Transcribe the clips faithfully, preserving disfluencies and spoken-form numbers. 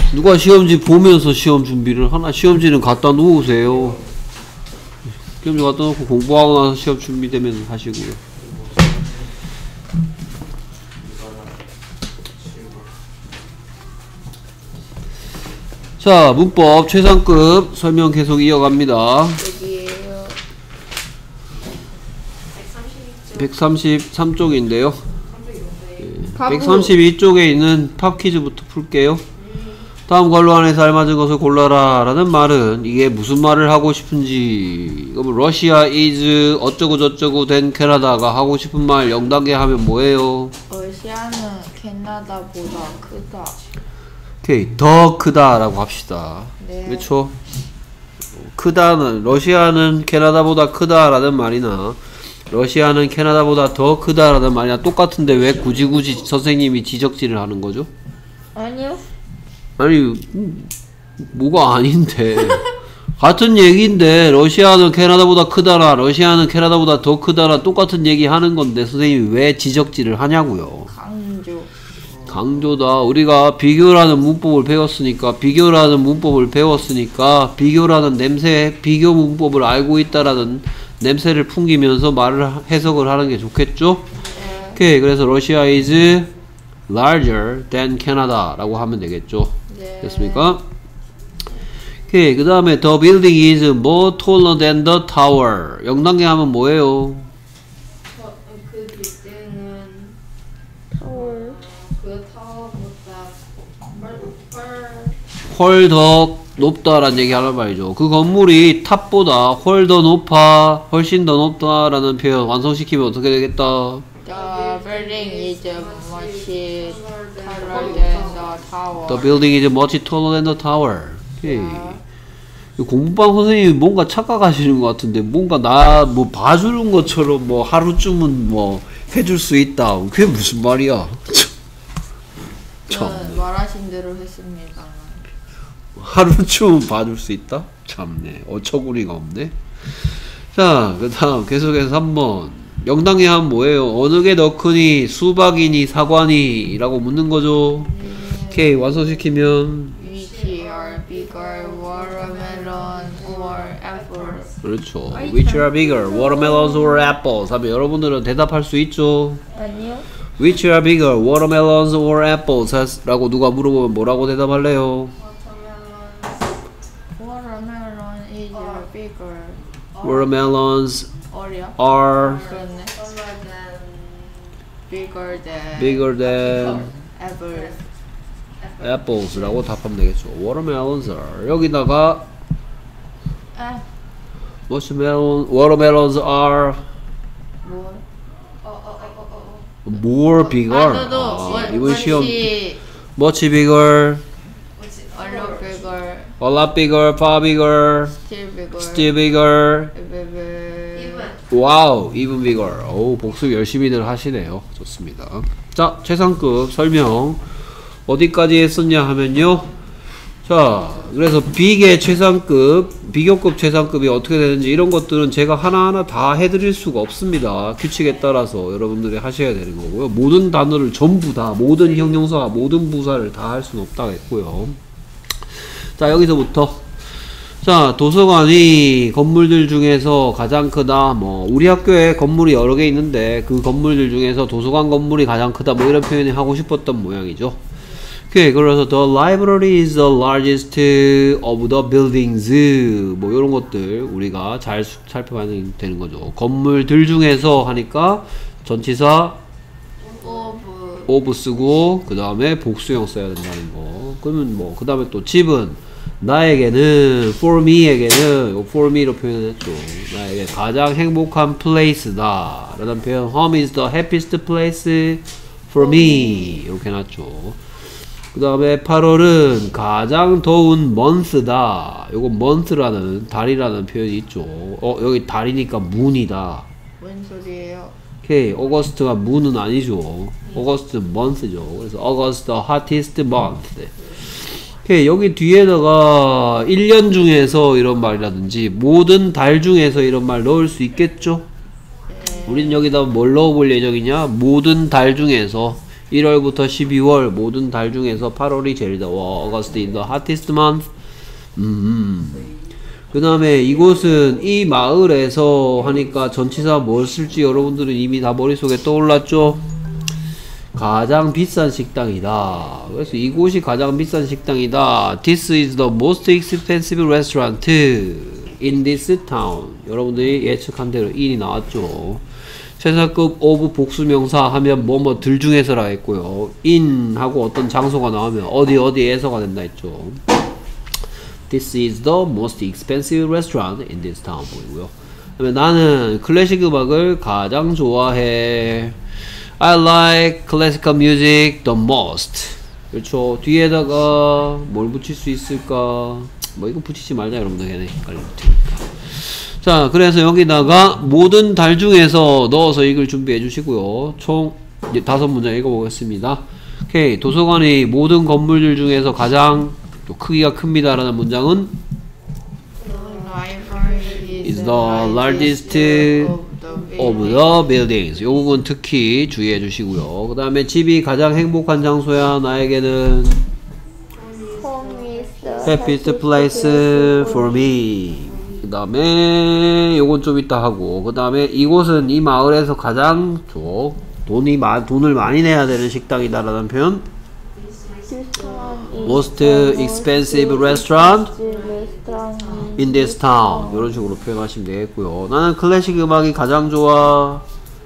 누가 시험지 보면서 시험 준비를 하나? 시험지는 갖다 놓으세요. 시험지 갖다 놓고 공부하고 나서 시험 준비되면 하시고요. 자, 문법 최상급 설명 계속 이어갑니다. 여기에요. 백삼십삼 쪽인데요. 백삼십이 쪽에 있는 팝 퀴즈부터 풀게요. 다음 관로 안에서 알맞은 것을 골라라 라는 말은 이게 무슨 말을 하고 싶은지, 그럼 러시아 is 어쩌고 저쩌고 된 캐나다가 하고 싶은 말 영 단계 하면 뭐예요? 러시아는 캐나다보다 크다. 오케이, 더 크다 라고 합시다. 네. 그렇죠? 크다는, 러시아는 캐나다보다 크다 라는 말이나 러시아는 캐나다보다 더 크다 라는 말이나 똑같은데 왜 굳이 굳이 선생님이 지적질을 하는 거죠? 아니요. 아니, 음, 뭐가 아닌데. 같은 얘기인데 러시아는 캐나다보다 크다라 러시아는 캐나다보다 더 크다라 똑같은 얘기 하는 건데 선생님이 왜 지적질을 하냐고요. 강조. 강조다. 우리가 비교라는 문법을 배웠으니까 비교라는 문법을 배웠으니까 비교라는 냄새, 비교 문법을 알고 있다라는 냄새를 풍기면서 말을 해석을 하는 게 좋겠죠? 네. 오케이. 그래서 러시아 is larger than Canada 라고 하면 되겠죠. 네. 됐습니까? 오케이. 그 다음에 the building is more taller than the tower. 영 단계 하면 뭐예요? 저, 그 빌딩은 서울. 그 타워보다 훨 훨 더 높다라는 얘기 하는 말이죠. 그 건물이 탑보다 훨 더 높아, 훨씬 더 높다라는 표현 완성시키면 어떻게 되겠다? The building is much taller than the tower. The building is much taller than the tower. 오케이. 공부방 선생님이 뭔가 착각하시는 것 같은데 뭔가 나 뭐 봐주는 것처럼 뭐 하루쯤은 뭐 해줄 수 있다. 그게 무슨 말이야? 참. 저는 말하신 대로 했습니다. 하루쯤은 봐줄 수 있다? 참네. 어처구니가 없네. 자, 그 다음 계속해서 삼 번. 영 단계 하면 뭐예요? 어느 게 더 크니? 수박이니? 사과니? 라고 묻는 거죠. 오케이. 완성시키면 Which are bigger, watermelon or apple? 그렇죠. Which are bigger? Watermelons or apples? 하면 여러분들은 대답할 수 있죠. 아니요. Which are bigger? Watermelons or apples? 라고 누가 물어보면 뭐라고 대답할래요? Watermelon is bigger. Watermelons 어려? are 그렇네. than Bigger than bigger than apples. apples 라고 답하면 되겠죠. Watermelons are 여기다가 아, Watermelon, watermelons are 뭐? more bigger. 아, 너도 아, 뭐- 이번 시험 뭐지? much bigger, A lot bigger, a lot bigger, far bigger, still bigger, still bigger. bigger. even 와우, even bigger. 오, 복습 열심히들 하시네요. 좋습니다. 자, 최상급 설명 어디까지 했었냐 하면요. 자, 그래서 비계 최상급, 비교급 최상급이 어떻게 되는지 이런 것들은 제가 하나하나 다 해드릴 수가 없습니다. 규칙에 따라서 여러분들이 하셔야 되는 거고요. 모든 단어를 전부 다, 모든 형용사와 모든 부사를 다 할 수는 없다고 했고요. 자, 여기서부터 자, 도서관이 건물들 중에서 가장 크다. 뭐 우리 학교에 건물이 여러 개 있는데 그 건물들 중에서 도서관 건물이 가장 크다. 뭐 이런 표현이 하고 싶었던 모양이죠. 오케이. 그래서 the library is the largest of the buildings. 뭐 이런 것들 우리가 잘 살펴봐야 되는 거죠. 건물들 중에서 하니까 전치사 of of 쓰고 그 다음에 복수형 써야 된다는 거. 그러면 뭐 그 다음에 또 집은 나에게는 for me에게는 for me로 표현했죠. 나에게 가장 행복한 place다 라는 표현. home is the happiest place for me 이렇게 해놨죠. 그 다음에 팔월은 가장 더운 month다. 요거 month라는 달이라는 표현이 있죠. 어 여기 달이니까 moon이다. 뭔 소리예요? 오케이. 어거스트가 moon은 아니죠. 어거스트 month죠. 그래서 August the hottest month. 오케이. 여기 뒤에다가 일 년 중에서 이런 말이라든지 모든 달 중에서 이런 말 넣을 수 있겠죠. 우리는 여기다 뭘 넣어볼 예정이냐? 모든 달 중에서 일월부터 십이월 모든 달 중에서 팔월이 제일 더워. August is the hottest month. 음. 그 다음에 이곳은 이 마을에서 하니까 전치사 뭘 쓸지 여러분들은 이미 다 머릿속에 떠올랐죠? 가장 비싼 식당이다. 그래서 이곳이 가장 비싼 식당이다. This is the most expensive restaurant in this town. 여러분들이 예측한 대로 in이 나왔죠. 최상급 of 복수명사 하면 뭐뭐들 중에서라 했고요. in 하고 어떤 장소가 나오면 어디 어디에서가 된다 했죠. This is the most expensive restaurant in this town 보이고요. 그다음에 나는 클래식 음악을 가장 좋아해. I like classical music the most. 그렇죠. 뒤에다가 뭘 붙일 수 있을까? 뭐 이거 붙이지 말자 여러분들. 걔네 헷갈릴 테니까. 자, 그래서 여기다가 모든 달 중에서 넣어서 읽을 준비해 주시고요. 총 이제 다섯 문장 읽어보겠습니다. 오케이. 도서관의 모든 건물들 중에서 가장 또 크기가 큽니다라는 문장은 is the largest of the buildings. 요 부분 특히 주의해 주시고요. 그 다음에 집이 가장 행복한 장소야. 나에게는 happiest place for me. 그 다음에 요건 좀 이따 하고, 그 다음에 이곳은 이 마을에서 가장 저 돈이 마, 돈을 많이 내야 되는 식당이다 라는 표현 most expensive restaurant in this town. 이런 식으로 표현하시면 되겠고요. 나는 클래식 음악이 가장 좋아.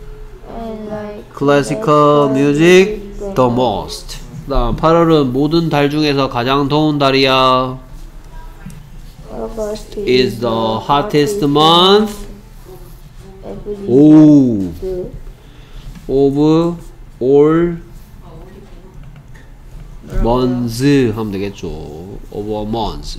classical music the most. 그 다음 팔월은 모든 달 중에서 가장 더운 달이야. is the hottest month 오 of all months 하면 되겠죠. of all months.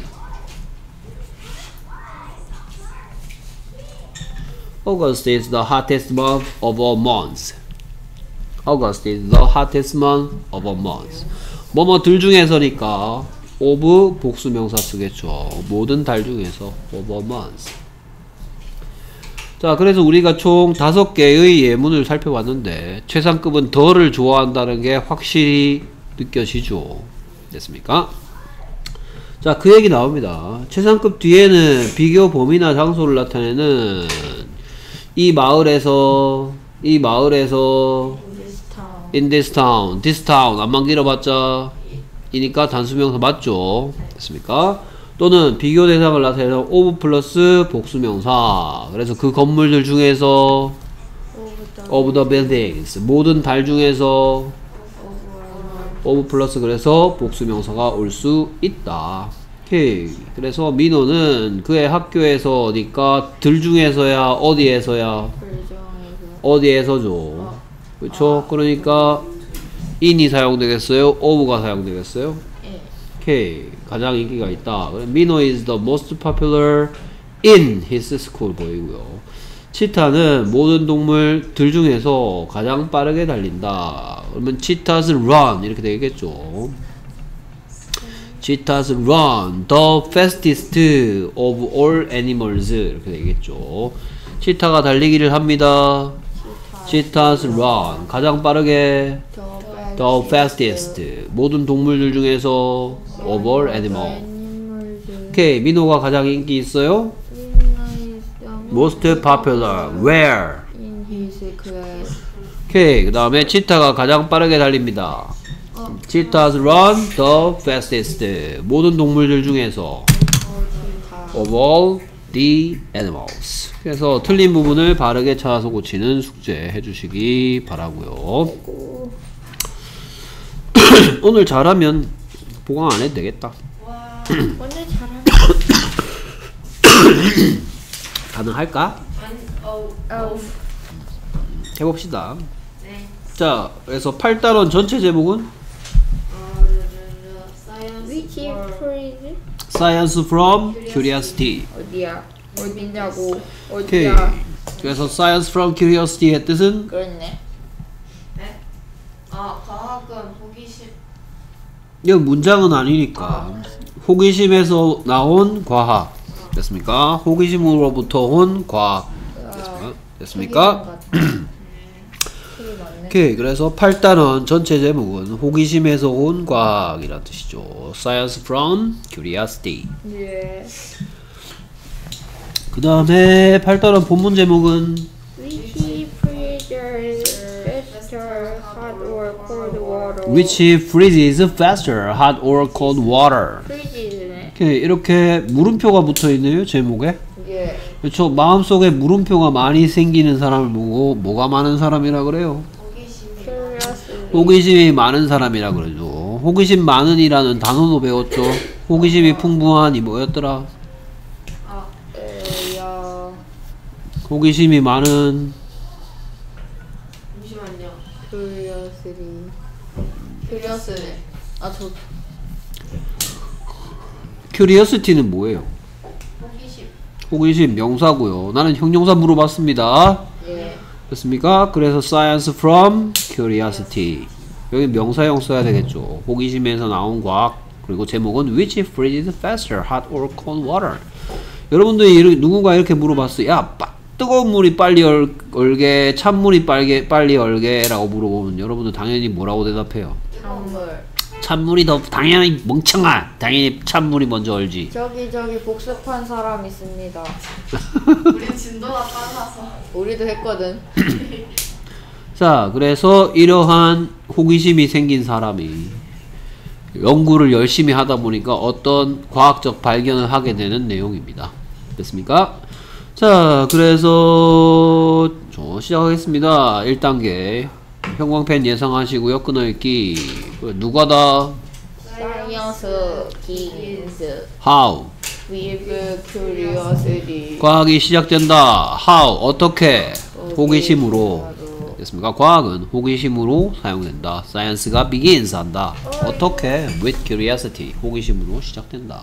August is the hottest month of all months. August is the hottest month of all months. 뭐뭐들 중에서니까 of 복수명사 쓰겠죠. 모든 달 중에서 of all months. 자, 그래서 우리가 총 다섯 개의 예문을 살펴봤는데 최상급은 더를 좋아한다는 게 확실히 느껴지죠. 됐습니까? 자, 그 얘기 나옵니다. 최상급 뒤에는 비교 범위나 장소를 나타내는 이 마을에서 이 마을에서 in this town, this town 안만 길어봤자 이니까 단수명사 맞죠? 됐습니까? 또는 비교 대상을 나타내는 of 플러스 복수명사. 그래서 그 건물들 중에서 of the buildings 모든 달 중에서 of 플러스 그래서 복수명사가 올 수 있다. 오케이. 그래서 민호는 그의 학교에서 어디까 들 중에서야 어디에서야 어디에서죠. 그렇죠? 그러니까 in이 사용되겠어요? of가 사용되겠어요? 예. 오케이. 가장 인기가 있다. 민호 is the most popular in his school 보이고요. 치타는 모든 동물들 중에서 가장 빠르게 달린다. 그러면 cheetahs run 이렇게 되겠죠. cheetahs run the fastest of all animals 이렇게 되겠죠. 치타가 달리기를 합니다. cheetahs run 가장 빠르게 the fastest 모든 동물들 중에서 of all animal. 오케이. 민호가 가장 인기 있어요? most popular where? in his class. 오케이. 그 다음에 치타가 가장 빠르게 달립니다. cheetahs run the fastest 모든 동물들 중에서 of all the animals. 그래서 틀린 부분을 바르게 찾아서 고치는 숙제 해주시기 바라고요. 오늘 잘하면 보강 안 해도 되겠다. 오늘 잘하면 가능할까? 어, 해봅시다. 네. 자, 그래서 팔 단원 전체 제목은 어, science which for phrase? Science from Curiosity. 어디야? 어디냐고? 오케이. 어디야? 그래서 Science from Curiosity의 뜻은 그렇네. 네? 아, 과학은 호기심. 이거 문장은 아니니까 호기심에서 나온 과학 됐습니까? 호기심으로부터 온 과학 됐습니까? 됐습니까? 틀이 맞네. 오케이. 그래서 팔 단원 전체 제목은 호기심에서 온 과학이란 뜻이죠. Science from curiosity. 예. 그 다음에 팔 단원 본문 제목은 Which freezes faster, hot or cold water? Which freezes faster, hot or cold water. freezes네. 오케이. 이렇게 물음표가 붙어있네요. 제목에. 예. 그렇죠. 마음속에 물음표가 많이 생기는 사람을 보고 뭐가 많은 사람이라 그래요? 호기심이 Curiosity. 호기심이 많은 사람이라 그러죠. 호기심 많은이라는 단어도 배웠죠. 호기심이 풍부한이 뭐였더라? 아 에야. 호기심이 많은 잠시만요. Curiosity. Curious네. 아, 저 curiosity는 뭐예요? 호기심. 호기심 명사고요. 나는 형용사 물어봤습니다. 예. 됐습니까? 그래서 science from curiosity. 여기 명사형 써야 되겠죠. 호기심에서 나온 과학. 그리고 제목은 which freezes faster, hot or cold water. 여러분들이 이렇게, 누군가 이렇게 물어봤어요. 야, 빠, 뜨거운 물이 빨리 얼, 얼게, 찬물이 빨리, 빨리 얼게 라고 물어보면 여러분들 당연히 뭐라고 대답해요? 찬물. 찬물이 더 당연히 멍청아. 당연히 찬물이 먼저 얼지. 저기 저기 복습한 사람 있습니다. 우리 진도가 빨라서. 우리도 했거든. 자, 그래서 이러한 호기심이 생긴 사람이 연구를 열심히 하다 보니까 어떤 과학적 발견을 하게 되는 내용입니다. 됐습니까? 자, 그래서 저 시작하겠습니다. 일 단계 형광펜 예상하시고요. 끊어읽기. 누가다? Science begins How? with curiosity. 과학이 시작된다. How? 어떻게? 호기심으로. 됐습니까? 과학은 호기심으로 사용된다. Science가 begins 한다. 어떻게? With curiosity. 호기심으로 시작된다.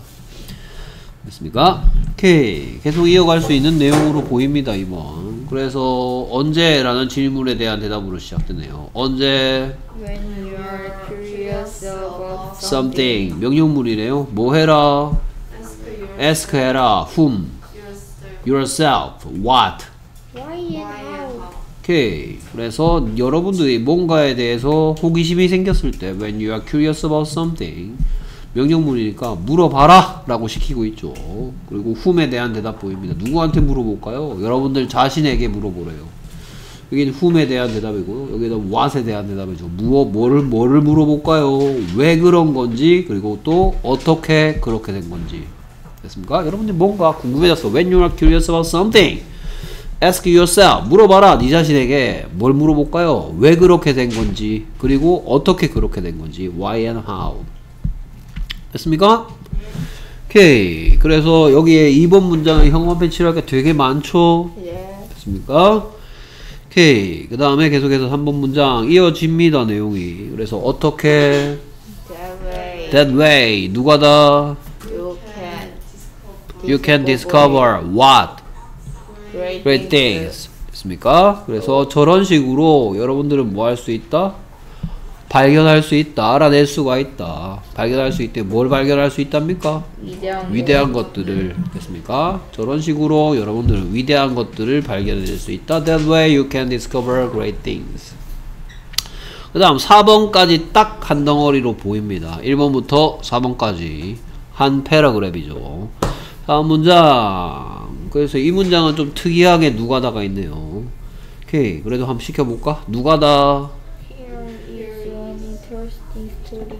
됐습니까? 오케이. 계속 이어갈 수 있는 내용으로 보입니다. 이번. 그래서 언제라는 질문에 대한 대답으로 시작되네요. 언제? When you are curious about Something. 명령문이네요. 뭐 해라? Ask Ask your 해라. Whom? yourself. Yourself. What? Why and Why and how? how. 오케이. 그래서 여러분들이 뭔가에 대해서 호기심이 생겼을 때 when you are curious about something 명령문이니까 물어봐라 라고 시키고 있죠. 그리고 whom에 대한 대답 보입니다. 누구한테 물어볼까요? 여러분들 자신에게 물어보래요. 여기는 whom에 대한 대답이고 여기는 what에 대한 대답이죠. 무엇, 뭐를, 뭐를 물어볼까요? 왜 그런 건지 그리고 또 어떻게 그렇게 된 건지. 됐습니까? 여러분들 뭔가 궁금해졌어. When you are curious about something Ask yourself. 물어봐라. 네 자신에게 뭘 물어볼까요? 왜 그렇게 된 건지 그리고 어떻게 그렇게 된 건지 Why and how. 됐습니까? 오케이. 그래서 여기에 이 번 문장에 형광펜 칠할 게 되게 많죠? 예. 됐습니까? 오케이. 그 다음에 계속해서 삼 번 문장 이어집니다. 내용이. 그래서 어떻게 That way That way. 누가다? you can You can discover what? great, Great things. 됐습니까? 그래서 저런 식으로 여러분들은 뭐 할 수 있다? 발견할 수 있다. 알아낼 수가 있다. 발견할 수 있대. 뭘 발견할 수 있답니까? 위대한 위대한 것들을. 됐습니까? 저런 식으로 여러분들은 위대한 것들을 발견해낼 수 있다. That way you can discover great things. 그 다음 사 번까지 딱 한 덩어리로 보입니다. 일 번부터 사 번까지 한 패러그랩이죠. 다음 문장. 그래서 이 문장은 좀 특이하게 누가다가 있네요. 오케이. 그래도 한번 시켜볼까? 누가다? Here is an interesting story.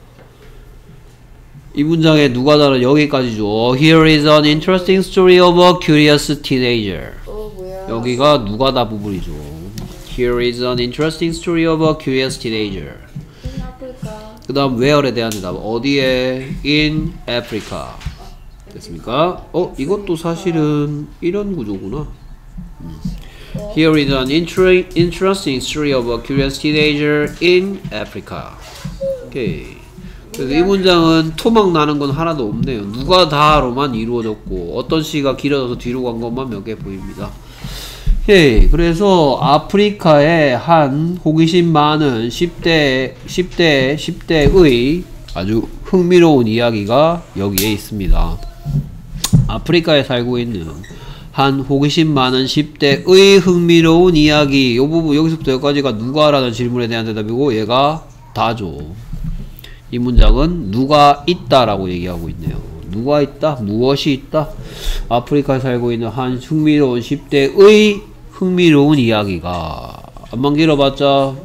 이 문장의 누가다는 여기까지죠. Here is an interesting story of a curious teenager. 어 뭐야? 여기가 누가다 부분이죠. Here is an interesting story of a curious teenager. In Africa. 그 다음 where에 대한 대답. 어디에? In Africa. 됐습니까? 어? 이것도 사실은 이런 구조구나. 음. Here is an inter- interesting story of a curious teenager in Africa. 오케이. 그래서 이 문장은 토막 나는 건 하나도 없네요. 누가 다로만 이루어졌고 어떤 시가 길어져서 뒤로 간 것만 몇 개 보입니다. 오케이. 그래서 아프리카의 한 호기심 많은 십 대, 십 대, 십 대의 아주 흥미로운 이야기가 여기에 있습니다. 아프리카에 살고 있는 한 호기심 많은 십 대의 흥미로운 이야기. 요 부분 여기서부터 여기까지가 누가라는 질문에 대한 대답이고 얘가 다죠. 이 문장은 누가 있다라고 얘기하고 있네요. 누가 있다? 무엇이 있다? 아프리카에 살고 있는 한 흥미로운 십 대의 흥미로운 이야기가. 안만 길어봤자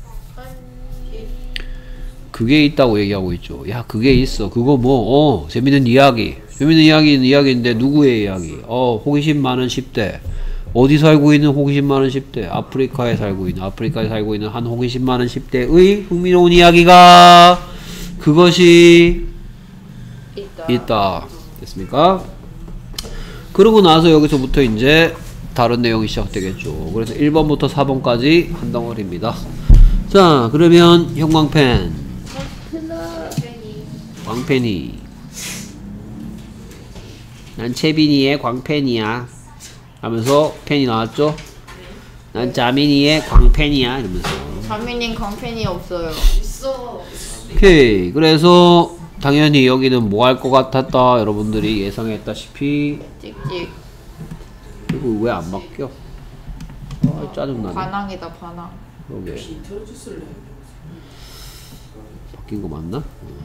그게 있다고 얘기하고 있죠. 야 그게 있어. 그거 뭐 어 재밌는 이야기. 재밌는 이야기는 이야기인데 누구의 이야기? 어 호기심 많은 십 대. 어디 살고 있는 호기심 많은 십 대? 아프리카에 살고 있는 아프리카에 살고 있는 한 호기심 많은 십 대의 흥미로운 이야기가 그것이 있다. 있다. 됐습니까? 그러고 나서 여기서부터 이제 다른 내용이 시작되겠죠. 그래서 일 번부터 사 번까지 한 덩어리입니다. 자 그러면 형광펜 광펜이 난 채빈이의 광펜이야 하면서 펜이 나왔죠? 난 자민이의 광펜이야 이러면서. 자민님 광펜이 없어요. 있어. 오케이. 그래서 당연히 여기는 뭐 할 것 같았다 여러분들이 예상했다시피 찍찍. 이거 왜 안 바뀌어? 아 짜증나네. 반항이다 반항. 그러게. 바뀐 거 맞나?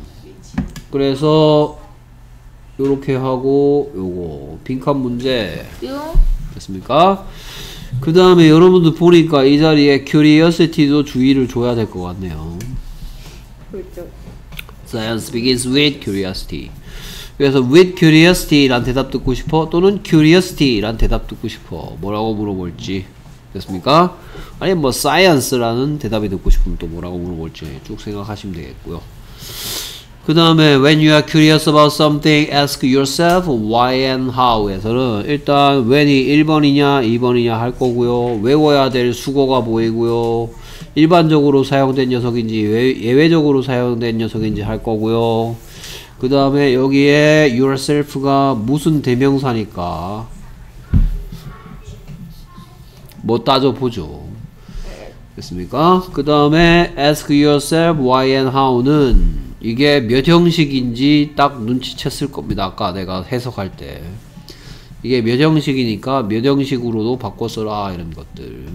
그래서 요렇게 하고 요거 빈칸 문제 뿅. 됐습니까? 그 다음에 여러분들 보니까 이 자리에 curiosity도 주의를 줘야 될 것 같네요. 그렇죠. Science begins with curiosity. 그래서 with curiosity 란 대답 듣고 싶어? 또는 curiosity 란 대답 듣고 싶어? 뭐라고 물어볼지. 됐습니까? 아니 뭐 science라는 대답이 듣고 싶으면 또 뭐라고 물어볼지 쭉 생각하시면 되겠고요. 그 다음에 when you are curious about something ask yourself why and how 에서는 일단 when이 일 번이냐 이 번이냐 할 거고요. 외워야 될 수거가 보이고요. 일반적으로 사용된 녀석인지 예외적으로 사용된 녀석인지 할 거고요. 그 다음에 여기에 yourself가 무슨 대명사니까 뭐 따져보죠. 됐습니까? 그 다음에 ask yourself why and how는 이게 몇 형식인지 딱 눈치챘을 겁니다. 아까 내가 해석할 때 이게 몇 형식이니까 몇 형식으로도 바꿔 써라 이런 것들.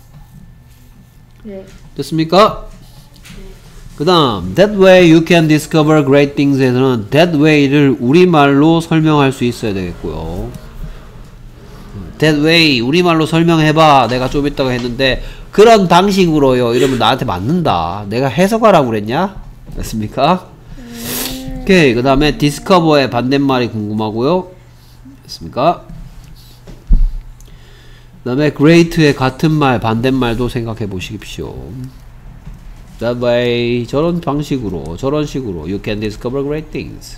네. 됐습니까? 그 다음 that way you can discover great things 에서는 that way를 우리말로 설명할 수 있어야 되겠고요. that way 우리말로 설명해봐. 내가 좀 이따가 했는데 그런 방식으로요 이러면 나한테 맞는다. 내가 해석하라고 그랬냐? 됐습니까? 음. 오케이. 그 다음에 discover의 반대말이 궁금하고요. 됐습니까? 그 다음에 great의 같은 말 반대말도 생각해 보십시오. That way 저런 방식으로 저런 식으로 you can discover great things.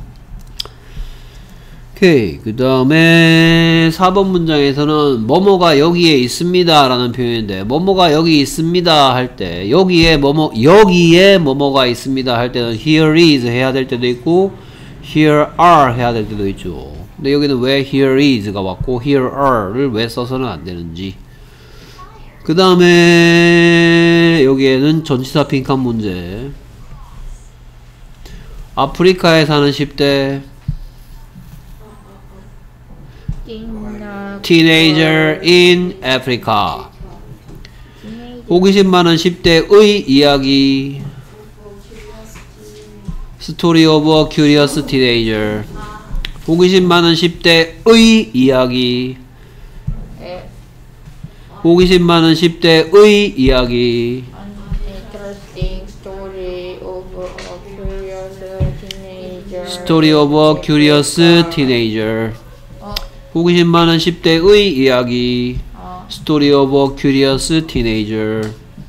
오케이. 그 다음에 사 번 문장에서는 뭐뭐가 여기에 있습니다 라는 표현인데 뭐뭐가 여기 있습니다 할 때 여기에 뭐뭐 여기에 뭐뭐가 있습니다 할 때는 here is 해야 될 때도 있고 here are 해야 될 때도 있죠. 근데 여기는 왜 here is가 왔고 here are를 왜 써서는 안 되는지. 그 다음에 여기에는 전치사 빈칸 문제. 아프리카에 사는 십 대 Teenager in Africa. 호기심 많은 십 대의 이야기. Story of a Curious Teenager. 호기심 많은 십 대의 이야기. 호기심 많은 십 대의 이야기. Interesting story of a curious teenager. Story of a Curious Teenager. 호기심 많은 십 대의 이야기. 어. Story of a Curious Teenager.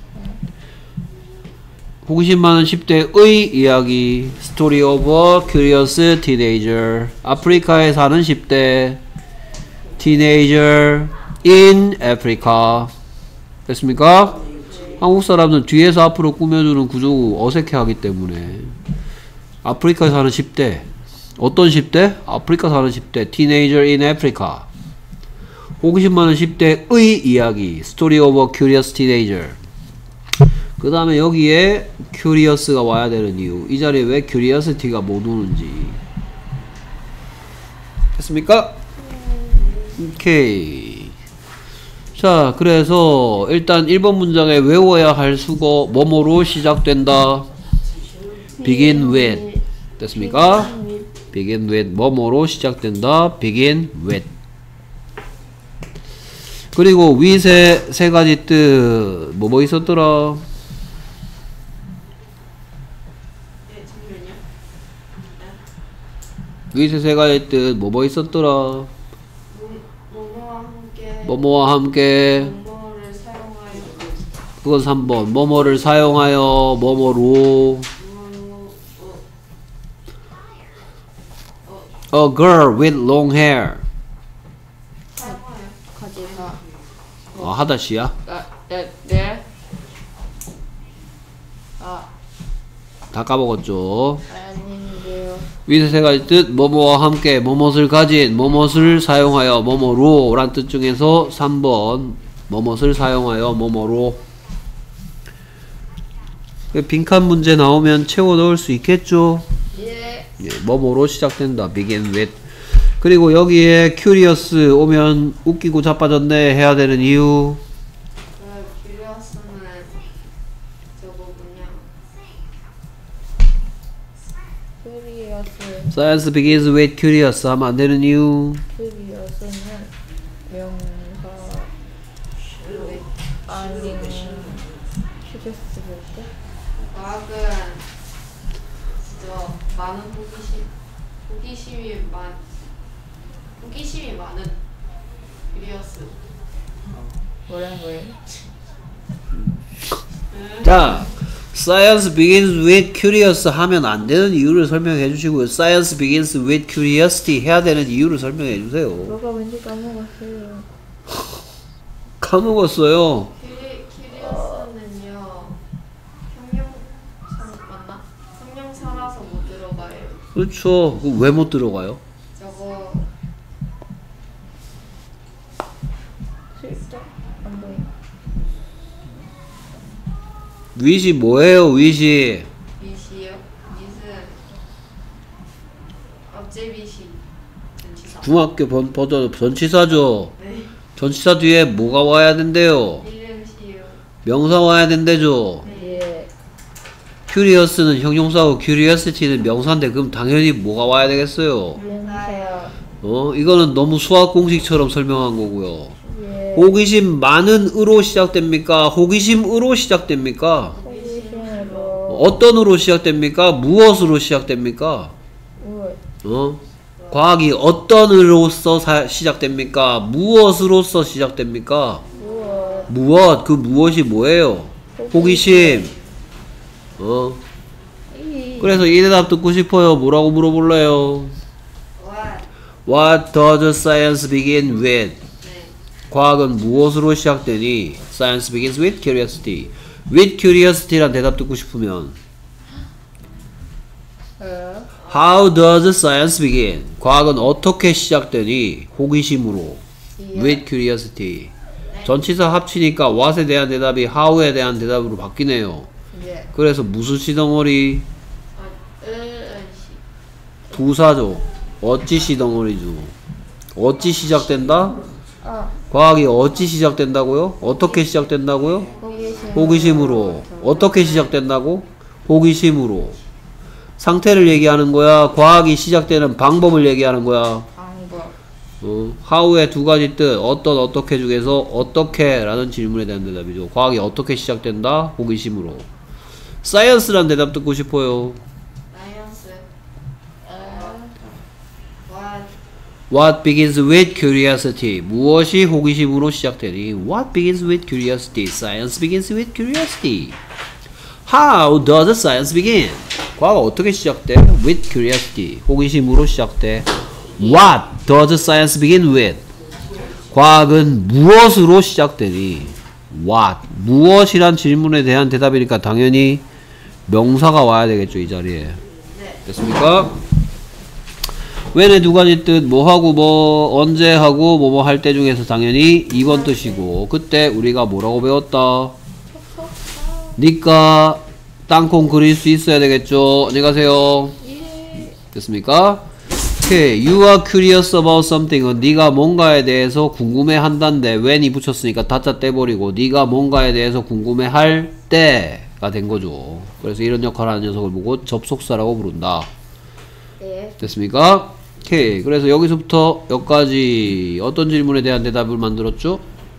호기심 많은 십 대의 이야기. Story of a Curious Teenager. 아프리카에 사는 십 대. Teenager in Africa. 됐습니까? 한국 사람들은 뒤에서 앞으로 꾸며주는 구조 어색해하기 때문에 아프리카에 사는 십 대. 어떤 십 대? 아프리카 사는 십 대. Teenager in Africa. 호기심 많은 십 대의 이야기. Story of a Curious Teenager. 그 다음에 여기에 Curious가 와야 되는 이유. 이 자리에 왜 Curiosity가 못 오는지. 됐습니까? 오케이. 자, 그래서 일단 일 번 문장에 외워야 할 수거 뭐뭐로 시작된다. begin with. 됐습니까? begin with 뭐뭐로 시작된다. begin with. 그리고 with의 세 가지 뜻 뭐뭐 있었더라? 네, 잠시만요. with의 세 가지 뜻 뭐뭐 있었더라? 모- 모모와 함께 뭐뭐와 함께. 모모를 사용하여 그건 삼 번. 뭐뭐를 사용하여 뭐뭐로. 모모 어, A girl with long hair. 사용하여 가지가. 어, 하다시야? 아, 네, 네. 아, 다 까먹었죠. 아닌데요. 위에서 세 가지 뜻, 뭐뭐와 함께, 뭐뭇을 가진, 뭐뭇을 사용하여, 뭐뭐로 란 뜻 중에서 삼 번, 뭐뭇을 사용하여, 뭐뭐로. 빈칸 문제 나오면 채워 넣을 수 있겠죠? 예. 예, 뭐뭐로 시작된다. begin with. 그리고 여기에 curious 오면 웃기고 자빠졌네 해야 되는 이유. 그 큐리어스는 저거 뭐냐 큐리어스. science begins with curious 하면 안 되는 이유. 큐리어스는 명사 아닌 큐리어스일까? 과학은 저 많은 호기심 호기심이 많 호기심이 많은 큐리어스 뭐라는 거예요? 자, science begins with curious 하면 안 되는 이유를 설명해 주시고요. science begins with curiosity 해야 되는 이유를 설명해 주세요. 뭐가 왠지 까먹었어요. 까먹었어요. 큐리 큐리어스는요 형용 맞나? 형용사라서 못 들어가요. 그렇죠. 왜 못 들어가요? 저거 슬쩍 안 보여. 위시 뭐예요, 위시? 미시요? 미는 업제미시 전치사. 중학교 번, 버전 전치사죠. 네. 전치사 뒤에 뭐가 와야 된대요? 이름시요. 명사 와야 된대죠. 예. curious는 형용사고 curiosity는 명사인데 그럼 당연히 뭐가 와야 되겠어요? 명사야. 어? 이거는 너무 수학 공식처럼 설명한 거고요. 예. 호기심 많은 으로 시작됩니까? 호기심으로 시작됩니까? 호기심으로. 어떤 으로 시작됩니까? 무엇으로 시작됩니까? 무엇? 어? 과학이 어떤 으로서 사- 시작됩니까? 무엇으로서 시작됩니까? 무엇? 무엇? 그 무엇이 뭐예요? 호기심. 어? 이. 그래서 이 대답 듣고 싶어요. 뭐라고 물어볼래요? What? What does science begin with? 네. 과학은 무엇으로 시작되니? Science begins with curiosity. With curiosity란 대답 듣고 싶으면 어? How does science begin? 과학은 어떻게 시작되니? 호기심으로. 예. With curiosity. 전치사 합치니까 what에 대한 대답이 how에 대한 대답으로 바뀌네요. 예. 그래서 무슨 시덩어리? 어, 으시. 부사죠. 어찌 시덩어리죠. 어찌 시작된다? 아. 과학이 어찌 시작된다고요? 어떻게 시작된다고요? 호기심. 호기심으로. 어떻게 시작된다고? 호기심으로. 상태를 얘기하는 거야? 과학이 시작되는 방법을 얘기하는 거야? 방법. 어, how의 두 가지 뜻, 어떤 어떻게 중에서 어떻게 라는 질문에 대한 대답이죠. 과학이 어떻게 시작된다? 호기심으로. science란 대답 듣고 싶어요. 사이언스. 어. What? What begins with curiosity? 무엇이 호기심으로 시작되니? What begins with curiosity? Science begins with curiosity. How does science begin? 과학 어떻게 시작돼? With curiosity. 호기심으로 시작돼. What does science begin with? 과학은 무엇으로 시작되니? What? 무엇이란 질문에 대한 대답이니까 당연히 명사가 와야 되겠죠, 이 자리에. 네. 됐습니까? when의 두 가지 뜻, 뭐 하고 뭐, 언제 하고 뭐 뭐 할 때 중에서 당연히 이 번 뜻이고, 그때 우리가 뭐라고 배웠다? 니까 땅콩 그릴 수 있어야 되겠죠. 안녕히 가세요. 예. 됐습니까? 오케이. You are curious about something은 네가 뭔가에 대해서 궁금해한다인데 when이 붙였으니까 다짜 떼버리고 네가 뭔가에 대해서 궁금해할 때가 된 거죠. 그래서 이런 역할을 하는 녀석을 보고 접속사라고 부른다. 네. 됐습니까? 오케이. 그래서 여기서부터 여기까지 어떤 질문에 대한 대답을 만들었죠?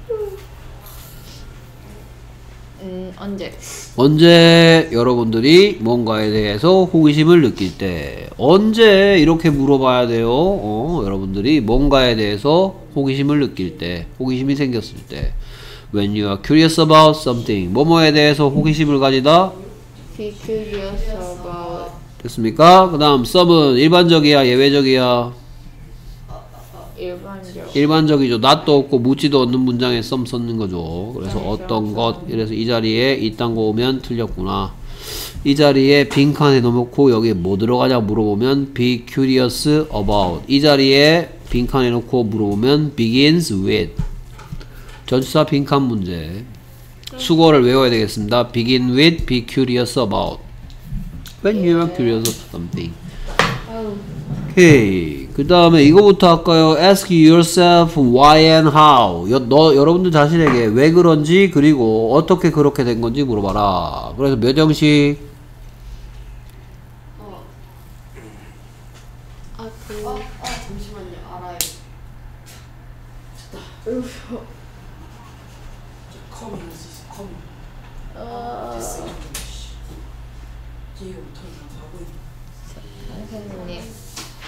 음, 언제? 언제 여러분들이 뭔가에 대해서 호기심을 느낄 때 언제 이렇게 물어봐야 돼요. 어, 여러분들이 뭔가에 대해서 호기심을 느낄 때 호기심이 생겼을 때 When you are curious about something 뭐뭐에 대해서 호기심을 가지다. Be curious about. 됐습니까? 그 다음 some은 일반적이야 예외적이야? 일반적. 일반적이죠. not도 없고 묻지도 않는 문장에 some 썼는 거죠. 그래서 어떤 것 이래서 이 자리에 이딴 거 오면 틀렸구나. 이 자리에 빈칸에 넣어놓고 여기 뭐 들어가냐 물어보면 be curious about. 이 자리에 빈칸에 놓고 물어보면 begins with. 전치사 빈칸 문제. 수거를 외워야 되겠습니다. begin with, be curious about. When you are curious about something. 오케이. 그 다음에 이거부터 할까요? Ask yourself why and how. 여, 너, 여러분들 자신에게 왜 그런지 그리고 어떻게 그렇게 된 건지 물어봐라. 그래서 몇 형식? 어. 아, 그. 아, 아, 잠시만요. 알아요. 컴이 할수 있어. 컴. 어, 됐어. 기회 못하는 하고 있는. 선생님.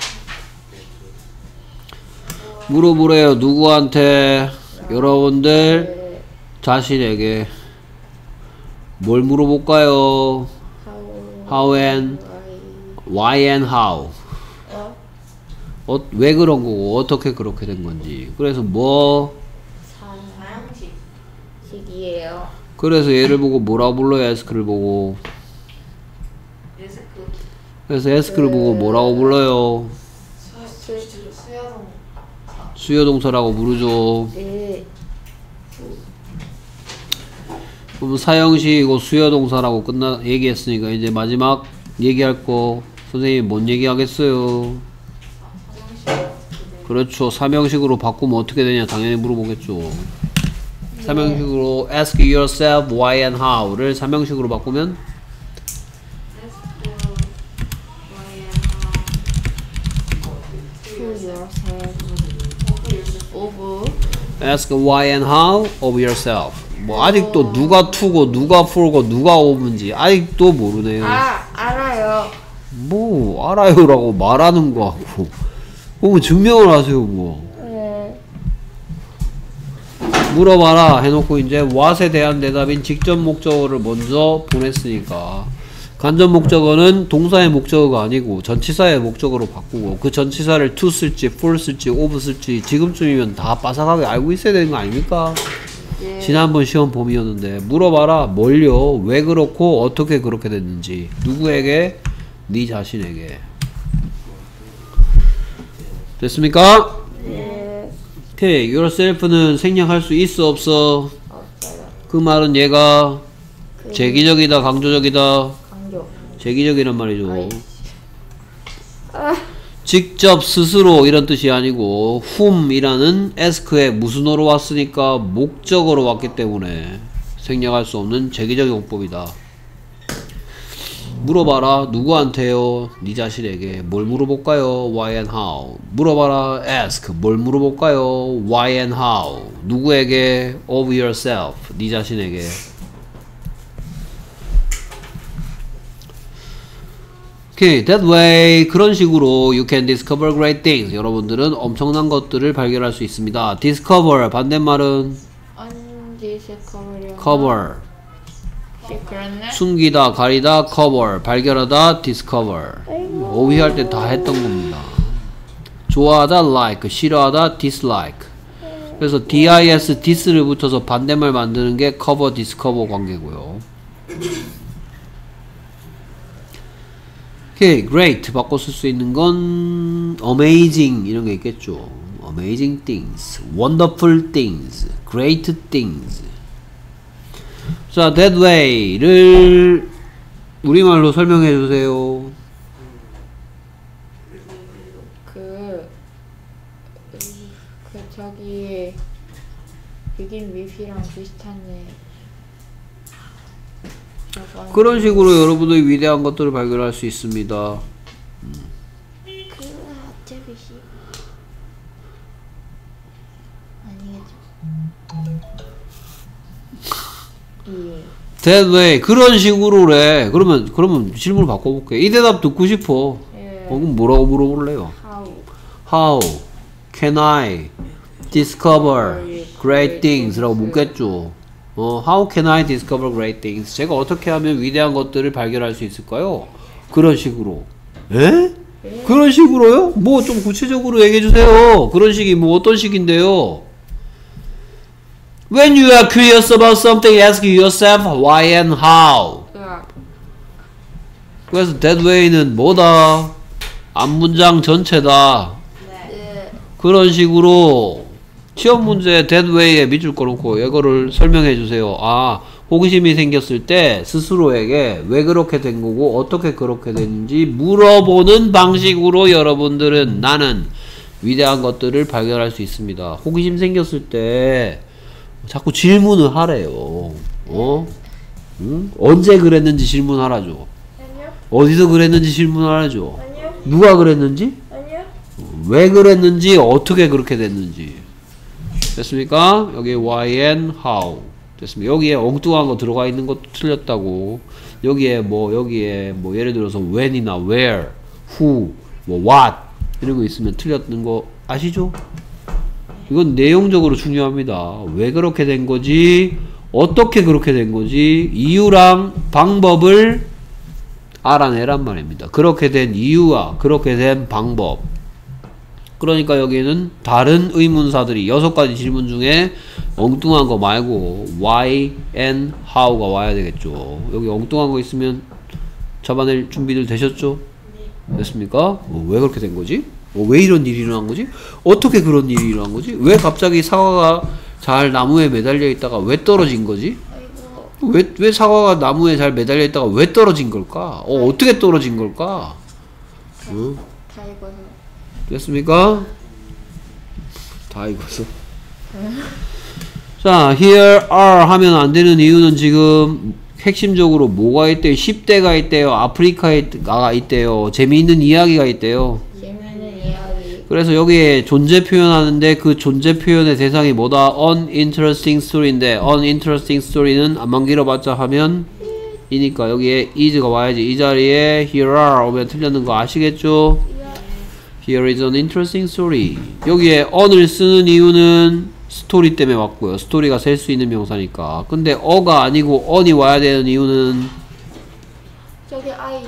물어보래요. 누구한테? 여러분들 자신에게 뭘 물어볼까요? How and why and how. 어, 왜 그런 거고 어떻게 그렇게 된 건지. 그래서 뭐 사형식. 식이에요. 그래서 얘를 보고 뭐라 불러요? ask를 보고. 리스크. 그래서 ask를 보고 뭐라고 불러요? 수야동. 수요동사라고 부르죠. 네. 그럼 사형식이고 수요동사라고 끝나 얘기했으니까 이제 마지막 얘기할 거 선생님이 뭔 얘기하겠어요? 그렇죠. 삼형식으로 바꾸면 어떻게 되냐 당연히 물어보겠죠. 삼형식으로 ask yourself why and how를 삼형식으로 바꾸면 To yourself. Of. ask why and how of yourself. 뭐 아직도 누가 to고 누가 for고 누가 of인지 아직도 모르네요. 아, 알아요. 뭐 알아요라고 말하는 거 하고 뭐 증명을 하세요 뭐. 네. 물어봐라 해놓고 이제 what에 대한 대답인 직접 목적어를 먼저 보냈으니까 간접 목적어는 동사의 목적어가 아니고 전치사의 목적어로 바꾸고 그 전치사를 to 쓸지 for 쓸지 of 쓸지 지금쯤이면 다 빠삭하게 알고 있어야 되는 거 아닙니까? 네. 지난번 시험 봄이었는데 물어봐라 뭘요? 왜 그렇고 어떻게 그렇게 됐는지 누구에게? 네 자신에게. 됐습니까? 네. 오케이. yourself는 생략할 수 있어 없어? 없어요. 그 말은 얘가 그 제기적이다 강조적이다? 강조. 제기적이란 말이죠. 아이. 아, 직접 스스로 이런 뜻이 아니고 whom 이라는 ask에 무슨어로 왔으니까 목적어로 왔기 때문에 생략할 수 없는 제기적 용법이다. 물어봐라 누구한테요? 네 자신에게. 뭘 물어볼까요? why and how. 물어봐라 ask. 뭘 물어볼까요? why and how. 누구에게? of yourself. 네 자신에게. 오케이, that way 그런 식으로 you can discover great things. 여러분들은 엄청난 것들을 발견할 수 있습니다. discover 반대말은 undiscovered. cover. 그렇네. 숨기다, 가리다, cover. 발견하다, discover. 오해할 때 다 했던 겁니다. 좋아하다, like. 싫어하다, dislike. 그래서 dis, dis를 붙여서 반대말 만드는 게 cover, discover 관계고요. 오케이, great 바꿔 쓸 수 있는 건 amazing 이런 게 있겠죠. amazing things, wonderful things, great things. 자, that way를 우리말로 설명해 주세요. 그, 그 저기 begin with이랑 비슷하네. 저건 그런 식으로 여러분들이 위대한 것들을 발견할 수 있습니다. 그 어차피 시 아니겠죠. 예. That way. 그런 식으로래. 그러면 그러면 질문을 바꿔볼게. 이 대답 듣고 싶어. 예. 어, 그럼 뭐라고 물어볼래요? How How can I discover great things? 라고 묻겠죠. 어, How can I discover great things? 제가 어떻게 하면 위대한 것들을 발견할 수 있을까요? 그런 식으로. 에? 그런 식으로요? 뭐 좀 구체적으로 얘기해 주세요. 그런 식이 뭐 어떤 식인데요? When you are curious about something, ask yourself why and how. 으악. 그래서 that way는 뭐다? 앞문장 전체다. 예. 그런 식으로 시험 문제 that way에 밑줄 꺼놓고 이거를 설명해 주세요. 아, 호기심이 생겼을 때 스스로에게 왜 그렇게 된 거고 어떻게 그렇게 됐는지 물어보는 방식으로 여러분들은 나는 위대한 것들을 발견할 수 있습니다. 호기심 생겼을 때 자꾸 질문을 하래요. 어? 응? 언제 그랬는지 질문하라죠. 아니요. 어디서 그랬는지 질문하라죠. 아니요. 누가 그랬는지? 아니요. 왜 그랬는지, 어떻게 그렇게 됐는지. 됐습니까? 여기 why and how. 됐습니다. 여기에 엉뚱한 거 들어가 있는 것도 틀렸다고. 여기에 뭐, 여기에 뭐, 예를 들어서 when이나 where, who, 뭐, what. 이런 거 있으면 틀렸는 거 아시죠? 이건 내용적으로 중요합니다. 왜 그렇게 된 거지? 어떻게 그렇게 된 거지? 이유랑 방법을 알아내란 말입니다. 그렇게 된 이유와 그렇게 된 방법. 그러니까 여기는 다른 의문사들이 여섯 가지 질문 중에 엉뚱한 거 말고 why and how가 와야 되겠죠. 여기 엉뚱한 거 있으면 잡아낼 준비들 되셨죠? 됐습니까? 어, 왜 그렇게 된 거지? 어, 왜 이런 일이 일어난 거지? 어떻게 그런 일이 일어난 거지? 왜 갑자기 사과가 잘 나무에 매달려 있다가 왜 떨어진 거지? 왜, 왜 사과가 나무에 잘 매달려 있다가 왜 떨어진 걸까? 어, 어떻게 떨어진 걸까? 어? 다 읽어서. 됐습니까? 다 익었어. 자, here are 하면 안 되는 이유는 지금 핵심적으로 뭐가 있대요? 십 대가 있대요. 아프리카가 있대요. 재미있는 이야기가 있대요. 재미있는 이야기. 그래서 여기에 존재 표현하는데 그 존재 표현의 대상이 뭐다? uninteresting story인데 uninteresting story는 안만 길어봤자 하면 이니까 여기에 is가 와야지. 이 자리에 here are 오면 틀렸는 거 아시겠죠? Here is an interesting story. 여기에 on을 쓰는 이유는 스토리 때문에 왔고요. 스토리가 셀 수 있는 명사니까. 근데 어가 아니고 on이 와야 되는 이유는 저기 아이.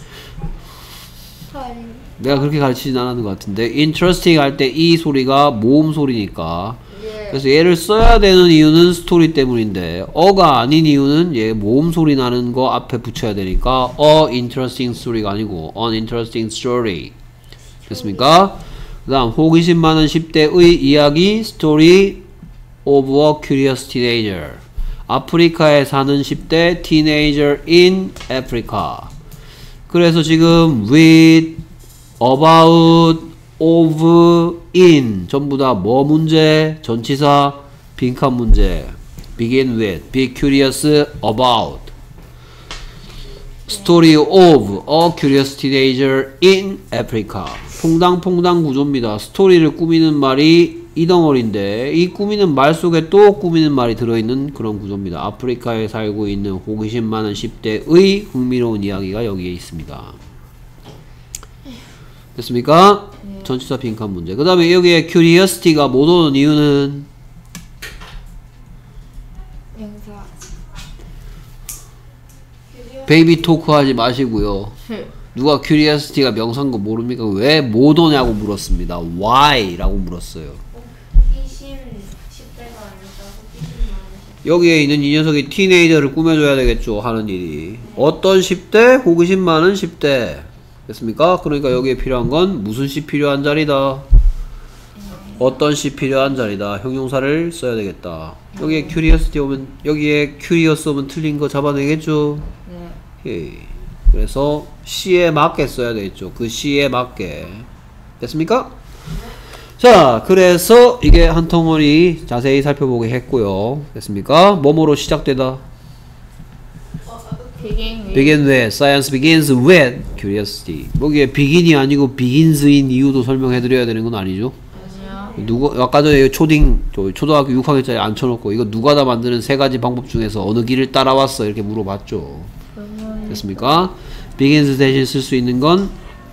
다 아니. 내가 그렇게 가르치진 않았는 것 같은데 interesting 할 때 이 소리가 모음 소리니까. 예. 그래서 얘를 써야 되는 이유는 스토리 때문인데 어가 아닌 이유는 얘 모음 소리 나는 거 앞에 붙여야 되니까 a interesting story가 아니고 an interesting story. 됐습니까? 그 다음 호기심 많은 십 대의 이야기 Story of a Curious Teenager. 아프리카에 사는 십 대 Teenager in Africa. 그래서 지금 with, about, of, in 전부 다 뭐 문제? 전치사 빈칸 문제. begin with, be curious about. Story of a Curious Teenager in Africa. 퐁당퐁당 구조입니다. 스토리를 꾸미는 말이 이 덩어리인데 이 꾸미는 말 속에 또 꾸미는 말이 들어있는 그런 구조입니다. 아프리카에 살고 있는 호기심 많은 십 대의 흥미로운 이야기가 여기에 있습니다. 됐습니까? 네. 전치사 빈칸 문제. 그 다음에 여기에 curiosity가 못 오는 이유는 명사. 베이비 토크 하지 마시고요. 누가 curiosity가 명사인 거 모릅니까? 왜 못 오냐고 물었습니다. why? 라고 물었어요. 호기심 십 대가 아니라 호기심 많은 여기에 있는 이 녀석이 티네이저를 꾸며줘야 되겠죠. 하는 일이. 어떤 십 대? 호기심 많은 십 대. 됐습니까? 그러니까 여기에 필요한 건 무슨 시 필요한 자리다. 어떤 시 필요한 자리다. 형용사를 써야 되겠다. 여기에 curiosity 오면 여기에 curious 오면 틀린 거 잡아내겠죠. 네. 예. 그래서 시에 맞게 써야 되겠죠. 그 시에 맞게. 됐습니까? 자, 그래서 이게 한 통머리 자세히 살펴보게 했고요. 됐습니까? 뭐뭐로 시작되다. begin with begin with. Science begins with curiosity. 뭐기에 begin이 아니고 begins인 이유도 설명해드려야 되는 건 아니죠. 아니요. 누구 아까 전에 초딩 초등학교 육 학년짜리 앉혀놓고 이거 누가 다 만드는 세 가지 방법 중에서 어느 길을 따라왔어 이렇게 물어봤죠. 됐습니까? begins 대신 쓸 수 있는 건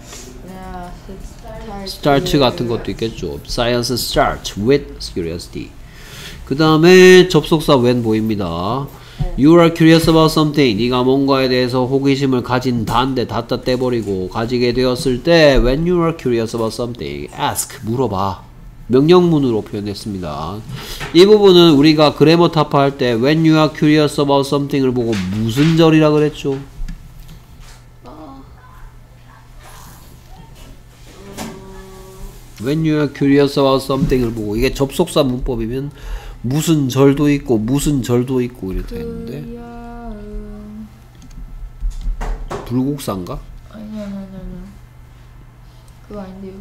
start 같은 것도 있겠죠. Science starts with curiosity. 그 다음에 접속사 when 보입니다. You are curious about something. 네가 뭔가에 대해서 호기심을 가진다인데 닫다 떼버리고 가지게 되었을 때 when you are curious about something, ask 물어봐. 명령문으로 표현했습니다. 이 부분은 우리가 그래머 타파 할 때 when you are curious about something을 보고 무슨 절이라 그랬죠? when you are curious about something을 보고 이게 접속사 문법이면 무슨 절도 있고 무슨 절도 있고 이렇게 되는데 불국사인가? 아니요, 아니요, 아니요. 그거 아닌데요.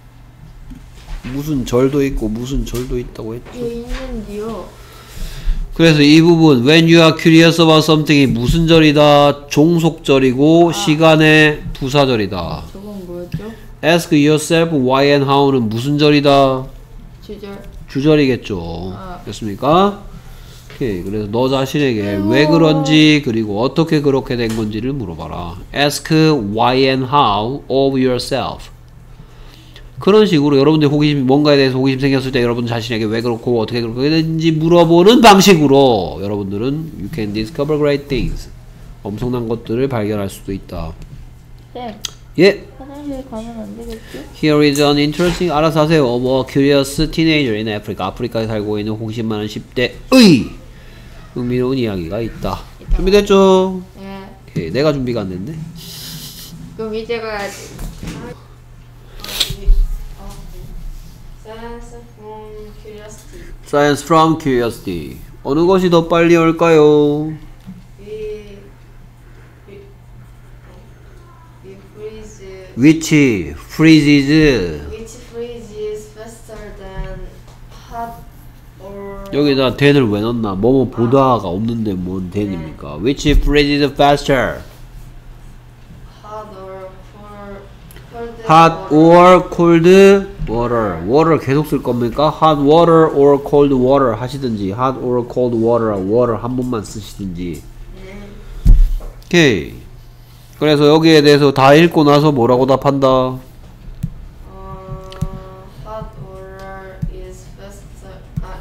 무슨 절도 있고 무슨 절도 있다고 했죠. 예, 있는데요. 그래서 이 부분 when you are curious about something이 무슨 절이다? 종속절이고 아. 시간의 부사절이다. 저건 뭐였죠? ask yourself why and how는 무슨 절이다? 주절. 주절이겠죠. 아. 됐습니까? 오케이. 그래서 너 자신에게 왜 그런지 그리고 어떻게 그렇게 된 건지를 물어봐라. ask why and how of yourself. 그런 식으로 여러분들 호기심 뭔가에 대해서 호기심 생겼을 때 여러분 자신에게 왜 그렇고 어떻게 그렇게 되는지 물어보는 방식으로 여러분들은 you can discover great things. 엄청난 것들을 발견할 수도 있다. 네. 예. 화장실 가면 안 되겠죠? Here is an interesting 알아서 하세요. of a curious teenager in Africa. 아프리카에 살고 있는 호기심 많은 십 대의 흥미로운 이야기가 있다. 있다. 준비됐죠? 네. 오케이. 내가 준비가 안 됐네. 그럼 이제 가야지. Science from curiosity. Science from curiosity. 어느 것이 더 빨리 올까요? We we we freeze. Which freezes. Which freezes faster than hot or 여기다 than을 왜 넣나? 뭐뭐 보다가 없는데 뭔 than입니까? Which freezes faster? hot or cold? cold Hot or cold water. water 계속 쓸 겁니까? Hot water or cold water 하시든지 hot or cold water, water 한 번만 쓰시든지. 오케이. 그래서 여기에 대해서 다 읽고 나서 뭐라고 답한다? Uh, hot water is faster. Uh,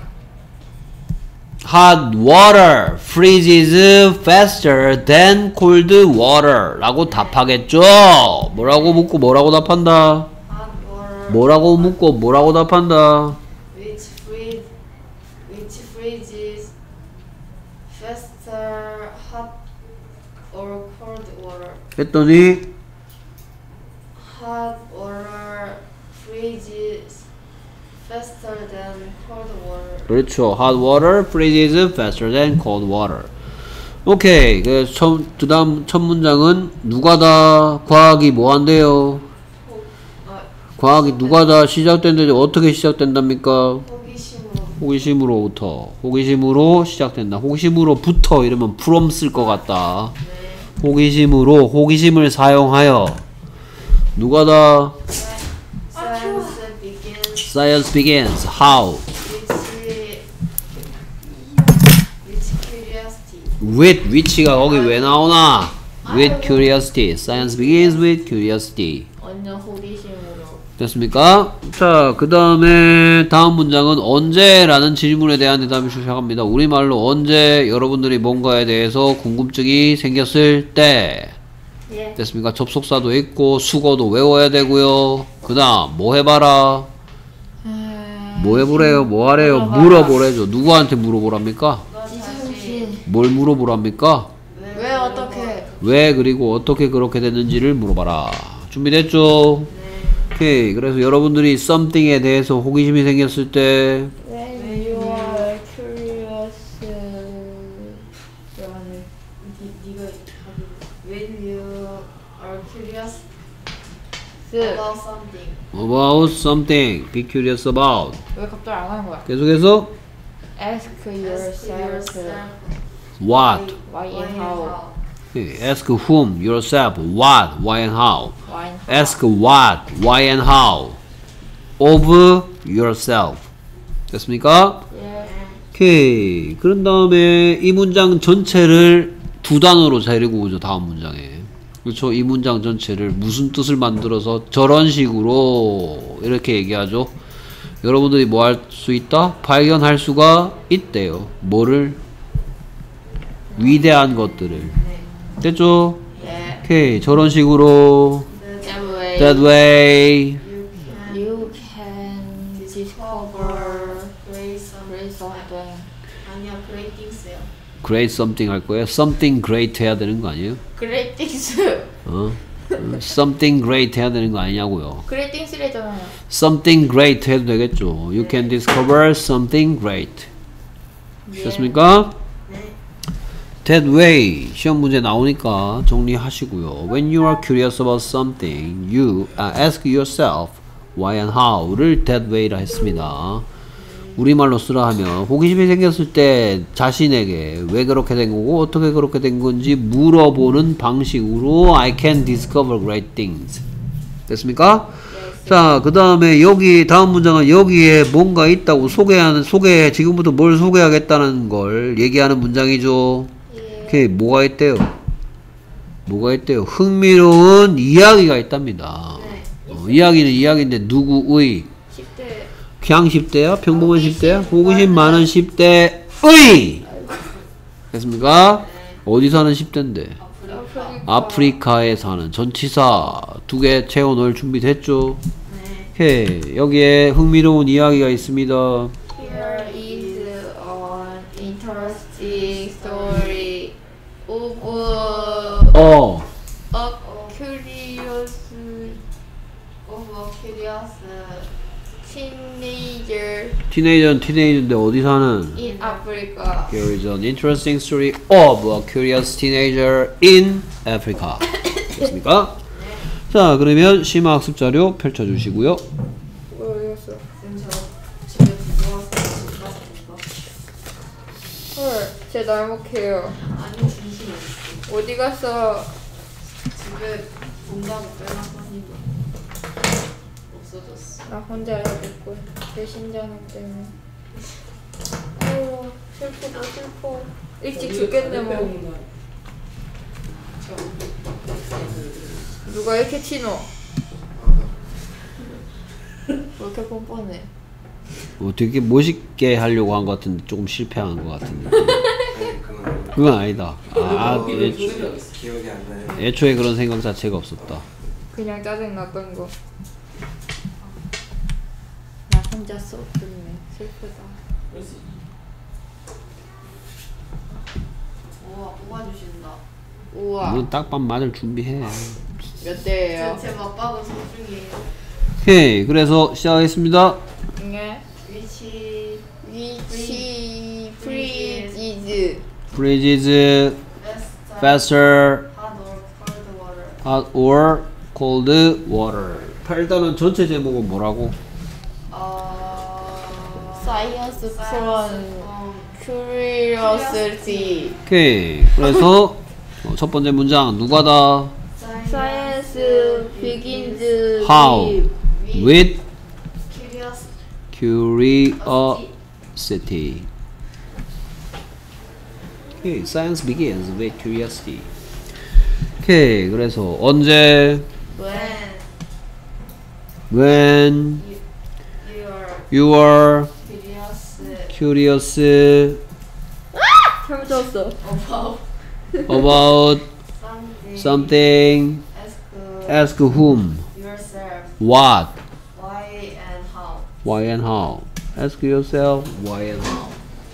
Hot water freezes faster than cold water 라고 답하겠죠? 뭐라고 묻고 뭐라고 답한다? hot water 뭐라고 묻고 뭐라고 답한다? which freeze which freezes faster hot or cold water. 했더니 Hot water freezes faster than cold water. 그렇죠. Hot water freezes faster than cold water. 오케이. 그 처음 그 다음 첫 문장은 누가 다 과학이 뭐 한대요? 아, 과학이 누가 다 시작된다지 어떻게 시작된답니까? 호기심으로. 호기심으로부터. 호기심으로 시작된다. 호기심으로부터 이러면 from 쓸 것 같다. 호기심으로 호기심을 사용하여 누가 다 Science begins science begins how with with curiosity. with which가 거기 왜 나오나 with curiosity science begins with curiosity 완전 호기심으로. 됐습니까? 자, 그 다음에 다음 문장은 언제라는 질문에 대한 대답이 시작합니다. 우리말로 언제 여러분들이 뭔가에 대해서 궁금증이 생겼을 때 예. 됐습니까? 접속사도 있고 수거도 외워야 되고요. 그 다음 뭐 해봐라? 뭐 해보래요? 뭐 하래요? 물어보래죠. 누구한테 물어보랍니까? 지수씨. 뭘 물어보랍니까? 왜 어떻게? 왜 그리고 어떻게 그렇게 됐는지를 물어봐라. 준비됐죠? 오케이. 그래서 여러분들이 something에 대해서 호기심이 생겼을 때 When you are curious. 라는. 네가 when you are curious 스. about something. about something. Be curious about. 왜 갑자기 안 하는 거야? 계속해서 Ask yourself what. why and how. Okay, ask whom, yourself, what, why and how. Why and how. Ask what, why and how of yourself. 됐습니까? 예. 오케이. 그런 다음에 이 문장 전체를 두 단어로 데리고 오죠. 다음 문장에. 그렇죠? 이 문장 전체를 무슨 뜻을 만들어서 저런 식으로 이렇게 얘기하죠. 여러분들이 뭐 할 수 있다? 발견할 수가 있대요. 뭐를? 위대한 것들을. 됐죠? 예. 오케이. 저런 식으로 That way that way you can discover great something. great something. 아니야, great things요. great something 할 거예요. something great 해야 되는 거 아니에요? Great things. 어? 어, something great 해야 되는 거 아니냐고요. Great things래잖아요. something great 해도 되겠죠. You can discover something great. 됐습니까? That way 시험 문제 나오니까 정리하시고요. When you are curious about something, you uh, ask yourself why and how를 that way라 했습니다. 우리말로 쓰라 하면 호기심이 생겼을 때 자신에게 왜 그렇게 된 거고 어떻게 그렇게 된 건지 물어보는 방식으로 I can discover great things. 됐습니까? 자, 그 다음에 여기 다음 문장은 여기에 뭔가 있다고 소개하는 소개 지금부터 뭘 소개하겠다는 걸 얘기하는 문장이죠. 오케이, 뭐가 있대요? 뭐가 있대요? 흥미로운 이야기가 있답니다. 어, 이야기는 이야기인데 누구의? 십 대 그냥 십 대야? 평범한 십 대야? 호기심 많은 십 대의! 됐습니까? 어디 사는 십 대인데? 아프리카에 사는 전치사 두 개 채워 넣을 준비 됐죠? 오케이, 여기에 흥미로운 이야기가 있습니다. Here is an interesting story of 어, a curious of a curious teenager 티네이저는 티네이저인데 어디 사는? in Africa. Here is an interesting story of a curious teenager in Africa. 됐습니까? 자, 그러면 심화학습 자료 펼쳐주시고요. 모르겠어. 쌤, 저 집에 두고 왔어요. 집 가서 못 봤어요. 헐, 제 날먹해요. 아니, 진심이 없어. 어디 갔어? 집에 본다고 빼놨더니 없어졌어. 나 혼자 해야겠고 내 심장염 때문에. 아유, 슬프다 슬퍼. 일찍 죽겠네 뭐. 누가 이렇게 치노? 왜 이렇게 뻔뻔해? 뭐 되게 멋있게 하려고 한 것 같은데 조금 실패한 것 같은데. 그건 아니다. 아, 애초, 기억이 안 나요. 애초에 그런 생각 자체가 없었다. 그냥 짜증 났던 거. 나 혼자 썼었네. 슬프다. 우와, 뽑아주신다. 우와. 넌 딱밤 맞을 준비해. 몇 대예요? 제 맞박은 소중이에요. 오케이, 그래서 시작하겠습니다. 네. 위치, 위치 프리즈. Freezes faster, faster, hot or cold water. hot or cold water. 일단은 전체 제목은 뭐라고? 어... Science from 어, curiosity. 오케이, 그래서 어, 첫 번째 문장 누가다? Science begins How? with With curious, curiosity. 오케이, science begins with curiosity. 오케이, 그래서 언제? when When you are you are curious curious 잘못 들었어. about about something, something, ask ask whom, yourself what, why and how. why and how. Ask yourself why and how.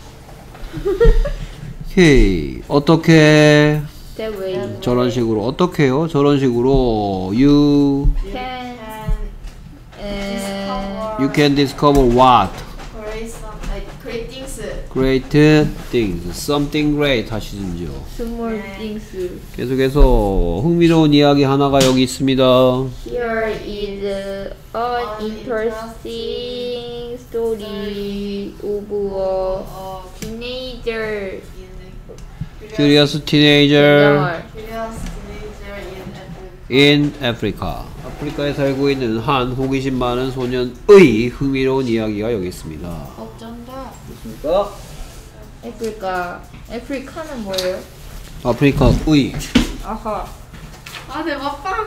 오케이, 어떻게? That way. 저런 식으로 어떻게요? 저런 식으로 you Can Discover you can discover what? create some like create things great things, something great 하시든지요. Small things. 계속해서 흥미로운 이야기 하나가 여기 있습니다. Here is an interesting story of a teenager. Curious teenager Curious teenager in Africa. in Africa. 아프리카에 살고 있는 한 호기심 많은 소년의 흥미로운 이야기가 여기 있습니다. 어쩐다. 그렇습니까? 아프리카. 아프리카는 뭐예요? 아프리카의. 아하. 아, 내 맛빵.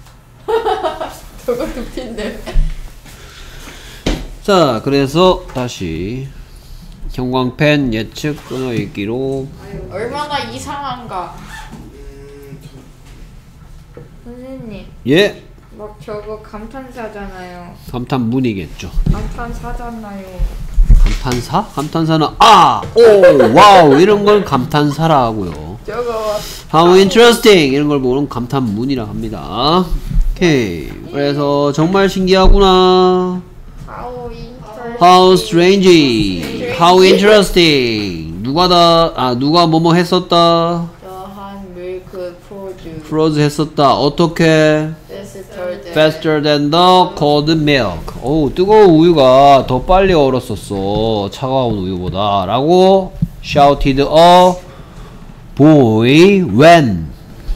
저거 두피인데. 자, 그래서 다시 형광펜 예측 끊어읽기로. 얼마나 이상한가. 선생님, 예, 막 저거 감탄사잖아요. 감탄문이겠죠. 감탄사잖아요. 감탄사? 감탄사는 아, 오, 와우 이런 걸 감탄사라 하고요. 저거 How interesting 이런 걸 보는 감탄문이라 합니다. 오케이. 그래서 정말 신기하구나. how interesting. How strange. How interesting. 누가 다, 아, 누가 뭐뭐 했었다. 더한 밀크 프로듀. 프로즈 했었다. 어떻게? Faster than. Faster than the cold milk. 오, 뜨거운 우유가 더 빨리 얼었었어. 차가운 우유보다. 라고 shouted a boy when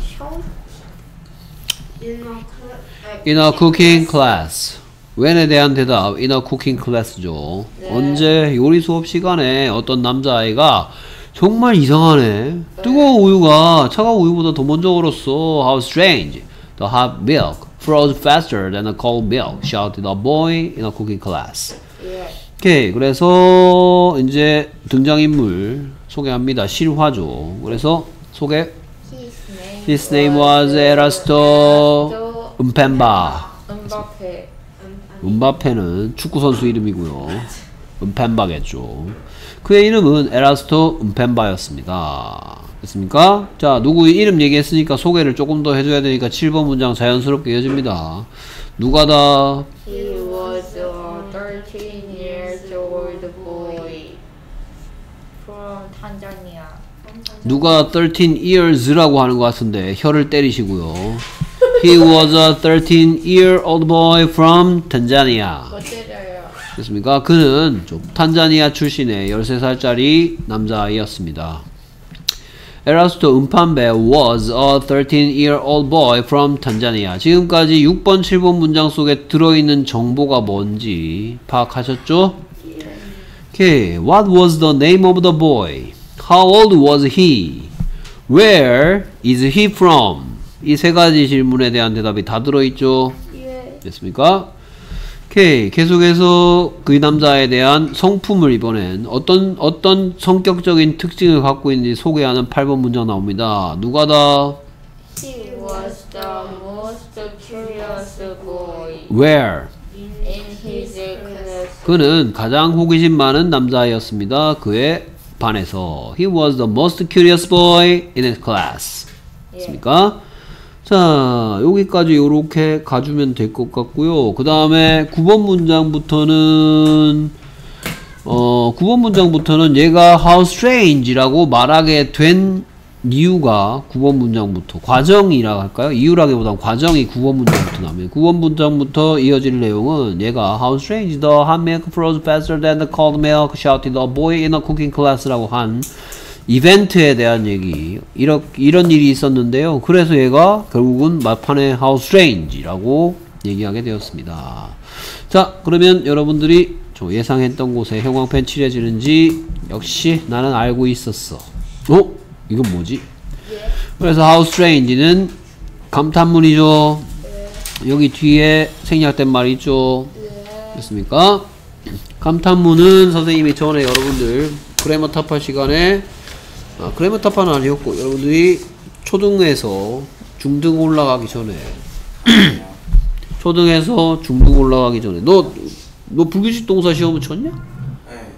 In a cl- in a cooking class. when에 대한 대답 in a cooking class죠. 네. 언제 요리 수업 시간에 어떤 남자아이가 정말 이상하네. 뜨거운 우유가 차가운 우유보다 더 먼저 얼었어. How strange. The hot milk froze faster than the cold milk. shouted a boy in a cooking class. 예. 오케이. 그래서 이제 등장인물 소개합니다. 실화죠. 그래서 소개. His name, His name was Erasto 음펜바. 음바페. 음바페는 축구선수 이름이고요. 음펜바겠죠. 그의 이름은 에라스토 음펜바였습니다. 됐습니까? 자, 누구 이름 얘기했으니까 소개를 조금 더 해줘야 되니까 칠 번 문장 자연스럽게 이어집니다. 누가 다 He was a thirteen years old boy from Tanzania. 누가 thirteen years라고 하는 것 같은데 혀를 때리시고요. He was a thirteen year old boy from Tanzania. 뭐 때려요? 됐습니까? 그는 좀 탄자니아 출신의 열세 살짜리 남자아이였습니다. 에라스토 음판베 was a thirteen year old boy from Tanzania. 지금까지 육 번, 칠 번 문장 속에 들어있는 정보가 뭔지 파악하셨죠? Okay. What was the name of the boy? How old was he? Where is he from? 이 세 가지 질문에 대한 대답이 다 들어있죠? 예. 됐습니까? 오케이. 계속해서 그 남자에 대한 성품을 이번엔 어떤 어떤 성격적인 특징을 갖고 있는지 소개하는 팔 번 문장 나옵니다. 누가 다? He was the most curious boy Where? in his class. 그는 가장 호기심 많은 남자였습니다. 그의 반에서. He was the most curious boy in his class. 됐습니까? 자, 여기까지 요렇게 가주면 될 것 같고요. 그 다음에 구 번 문장부터는 어, 구 번 문장부터는 얘가 how strange라고 말하게 된 이유가 구 번 문장부터 과정이라 할까요? 이유라기보단 과정이 구 번 문장부터 나옵니다. 구 번 문장부터 이어질 내용은 얘가 how strange the hot milk froze faster than the cold milk shouted a boy in a cooking class라고 한 이벤트에 대한 얘기, 이런, 이런 일이 있었는데요. 그래서 얘가 결국은 막판에 how strange라고 얘기하게 되었습니다. 자, 그러면 여러분들이 저 예상했던 곳에 형광펜 칠해지는지 역시 나는 알고 있었어. 어? 이건 뭐지? 그래서 how strange는 감탄문이죠. 여기 뒤에 생략된 말이 있죠. 됐습니까? 감탄문은 선생님이 전에 여러분들 그래머 타파 시간에 아, 그래머 타파는 아니었고 여러분들이 초등에서 중등 올라가기 전에 초등에서 중등 올라가기 전에 너, 너 불규칙 동사 시험을 쳤냐? 네.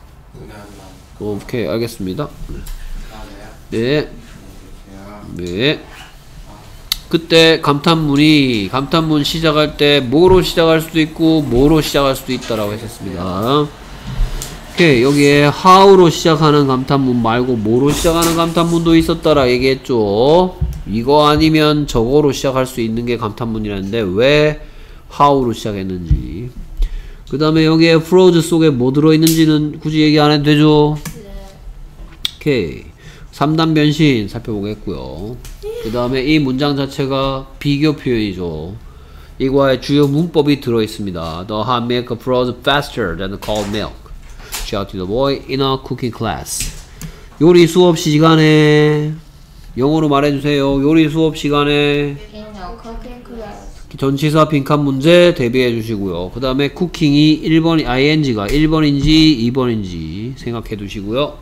오케이, 알겠습니다. 아, 네. 네. 네. 그때 감탄문이 감탄문 시작할 때 뭐로 시작할 수도 있고 뭐로 시작할 수도 있다라고 했었습니다. 오케이, 여기에 how로 시작하는 감탄문 말고 뭐로 시작하는 감탄문도 있었다라 얘기했죠. 이거 아니면 저거로 시작할 수 있는 게 감탄문이라는데 왜 how로 시작했는지. 그 다음에 여기에 프로즈 속에 뭐 들어있는지는 굳이 얘기 안 해도 되죠. 오케이, 삼 단 변신 살펴보겠고요. 그 다음에 이 문장 자체가 비교 표현이죠. 이거의 주요 문법이 들어있습니다. The hot milk froze faster than the cold milk. Shout to the boy in a cooking class. 요리 수업 시간에 영어로 말해주세요. 요리 수업 시간에 In a cooking class. 전치사 빈칸 문제 대비해 주시고요. 그 다음에 쿠킹이 일 번 ing가 일 번인지 이 번인지 생각해 두시고요.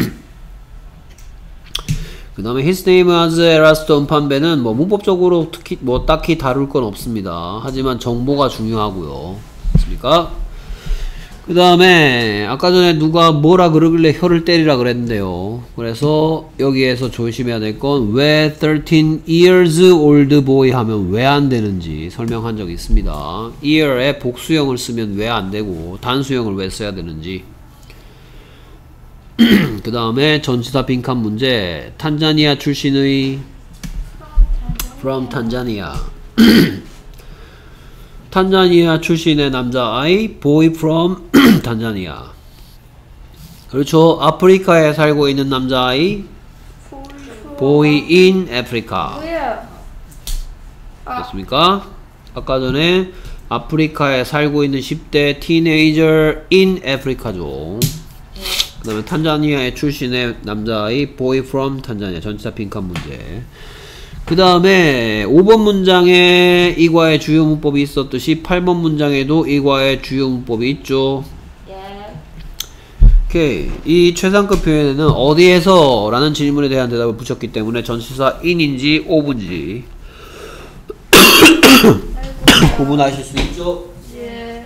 그 다음에 his name was Erasto 음판배는 뭐 문법적으로 특히 뭐 딱히 다룰 건 없습니다. 하지만 정보가 중요하고요. 맞습니까? 그 다음에 아까 전에 누가 뭐라 그러길래 혀를 때리라 그랬는데요. 그래서 여기에서 조심해야 될 건 왜 thirteen years old boy 하면 왜 안 되는지 설명한 적이 있습니다. year에 복수형을 쓰면 왜 안 되고 단수형을 왜 써야 되는지. 그 다음에 전치사 빈칸 문제. 탄자니아 출신의 from Tanzania. 탄자니아 출신의 남자아이 boy from Tanzania. 그렇죠. 아프리카에 살고 있는 남자아이 boy in Africa. 됐습니까? 아까 전에 아프리카에 살고 있는 십 대 teenager in Africa죠. 그 다음에 탄자니아의 출신의 남자아이 boy from Tanzania. 전치사 빈칸 문제. 그 다음에 오 번 문장에 이과의 주요 문법이 있었듯이 팔 번 문장에도 이과의 주요 문법이 있죠. 예. 오케이. 이 최상급 표현에는 어디에서 라는 질문에 대한 대답을 붙였기 때문에 전치사 in인지 of인지 구분하실 수 있죠. 예.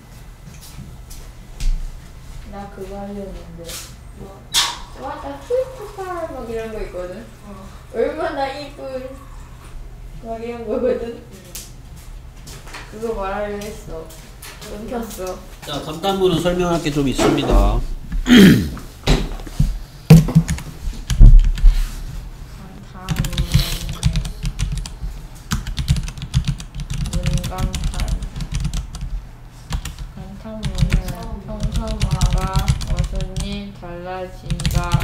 나 그거 하려는데. 뭐? 와, 나 트위터팔 막 이런 거 있거든. 어. 얼마나 이쁜 막 이런 거거든. 그거 말하려 했어. 끊겼어. 자, 감탄문은 설명할 게 좀 있습니다. 문감탄. 감탄문은 평소마다 어순이 달라진다.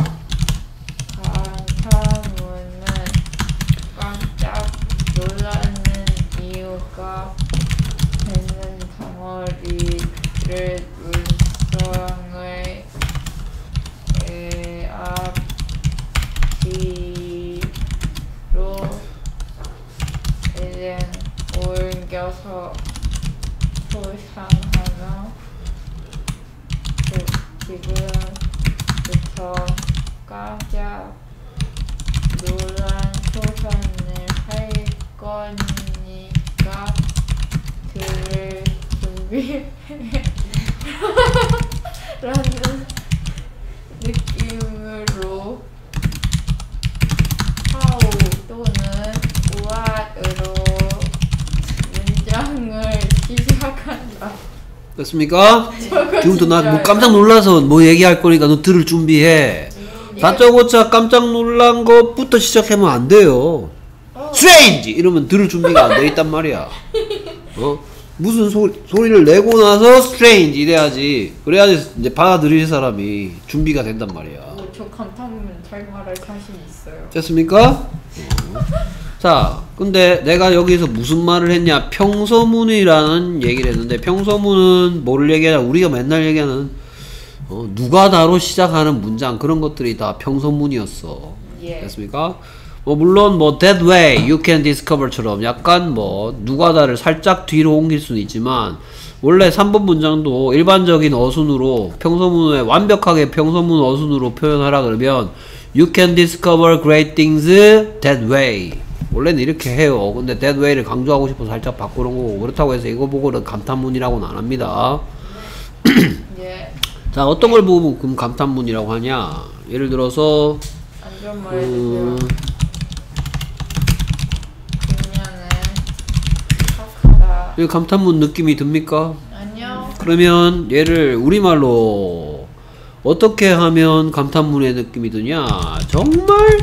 감탄문은 깜짝 놀라는 이유가 있는 덩어리를 문장의 앞뒤로 이제 옮겨서 포상하며 지금부터 깜짝 놀란 표현을 할 거니까 들을 준비해 라는 느낌으로 how 또는 what으로 문장을 시작한다. 됐습니까? 지금부터 나 뭐 깜짝 놀라서 뭐 얘기할 거니까 너 들을 준비해. 다짜고짜 깜짝 놀란 것부터 시작하면 안 돼요. 어. strange! 이러면 들을 준비가 안 돼 있단 말이야. 어? 무슨 소리, 소리를 내고 나서 strange 이래야지. 그래야지 이제 받아들일 사람이 준비가 된단 말이야. 어, 저 감탄문 잘 말할 자신 있어요. 됐습니까? 어. 자, 근데 내가 여기서 무슨 말을 했냐? 평서문이라는 얘기를 했는데, 평서문은 뭐를 얘기하냐? 우리가 맨날 얘기하는 어, 누가다로 시작하는 문장, 그런 것들이 다 평서문이었어. 예. 됐습니까? 뭐 물론 뭐 that way you can discover처럼 약간 뭐 누가다를 살짝 뒤로 옮길 수는 있지만, 원래 삼 번 문장도 일반적인 어순으로 평서문에 완벽하게 평서문 어순으로 표현하라 그러면 you can discover great things that way. 원래는 이렇게 해요. 근데 that way를 강조하고 싶어서 살짝 바꾸는 거고, 그렇다고 해서 이거 보고는 감탄문이라고는 안 합니다. 예. 자, 어떤 걸 보고 그럼 감탄문이라고 하냐? 예를 들어서 안전 말해주세요. 음, 뒷면에 착하다. 이 감탄문 느낌이 듭니까? 안녕. 그러면 얘를 우리말로 어떻게 하면 감탄문의 느낌이 드냐? 정말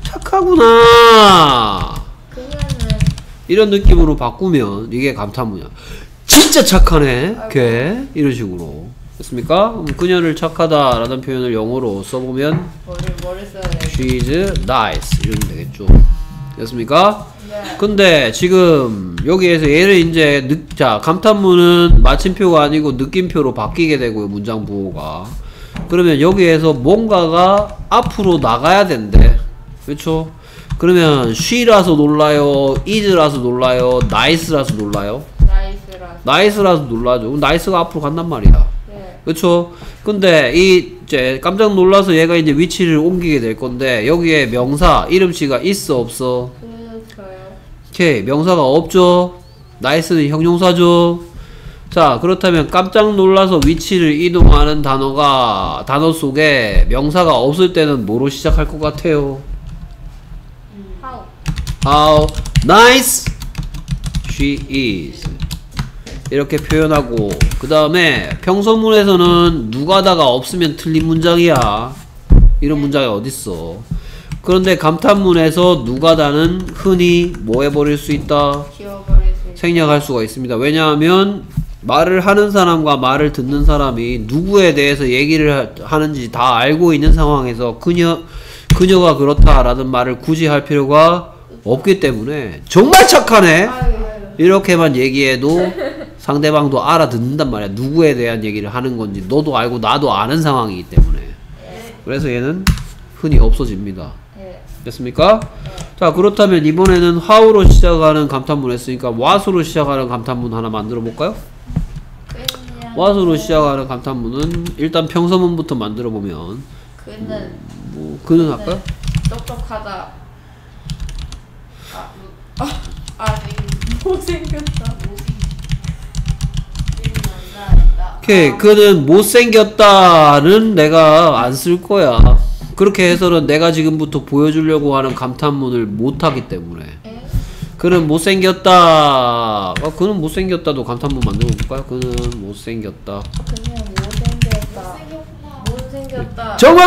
착하구나. 그러면은 이런 느낌으로 바꾸면 이게 감탄문이야. 진짜 착하네, 걔. 이런 식으로. 됐습니까? 그럼 그녀를 착하다라는 표현을 영어로 써보면 뭐를 뭐를 써야 돼? She's nice 이러면 되겠죠. 됐습니까? 네. 근데 지금 여기에서 얘를 이제 느, 자 감탄문은 마침표가 아니고 느낌표로 바뀌게 되고요. 문장 부호가. 그러면 여기에서 뭔가가 앞으로 나가야 된대. 그렇죠? 그러면 she라서 놀라요, is라서 놀라요, nice라서 놀라요? 나이스라. nice라서 놀라죠. 그럼 nice가 앞으로 간단 말이야. 네. 그렇죠? 근데 이 이제 깜짝 놀라서 얘가 이제 위치를 옮기게 될 건데 여기에 명사 이름씨가 있어 없어? 그렇어요. 오케이, 명사가 없죠. 나이스는 형용사죠. 자, 그렇다면 깜짝 놀라서 위치를 이동하는 단어가 단어 속에 명사가 없을 때는 뭐로 시작할 것 같아요? How? How nice she is 이렇게 표현하고, 그 다음에 평소문에서는 누가다가 없으면 틀린 문장이야. 이런 문장이 어딨어. 그런데 감탄문에서 누가다는 흔히 뭐 해버릴 수 있다? 지워버릴 수 있어. 생략할 수가 있습니다. 왜냐하면 말을 하는 사람과 말을 듣는 사람이 누구에 대해서 얘기를 하는지 다 알고 있는 상황에서 그녀, 그녀가 그렇다라는 말을 굳이 할 필요가 없기 때문에 정말 착하네? 아유, 이렇게만 얘기해도 상대방도 알아듣는단 말이야. 누구에 대한 얘기를 하는 건지 너도 알고 나도 아는 상황이기 때문에. 그래서 얘는 흔히 없어집니다. 네. 됐습니까? 자, 그렇다면 이번에는 how로 시작하는 감탄문 했으니까 what으로 시작하는 감탄문 하나 만들어 볼까요? 그냥 what으로 시작하는 감탄문은 일단 평서문부터 만들어 보면 그는 뭐 그는 할까요? 똑똑하다. 아, 뭐, 아, 아, 이거 못생겼다. 오케이, 그는 못생겼다는 내가 안 쓸 거야. 그렇게 해서는 내가 지금부터 보여주려고 하는 감탄문을 못하기 때문에. 에? 그는 못생겼다. 아, 그는 못생겼다도 감탄문 만들어 볼까요? 그는 못생겼다. 그냥 못생겼다. 못생겼다. 정말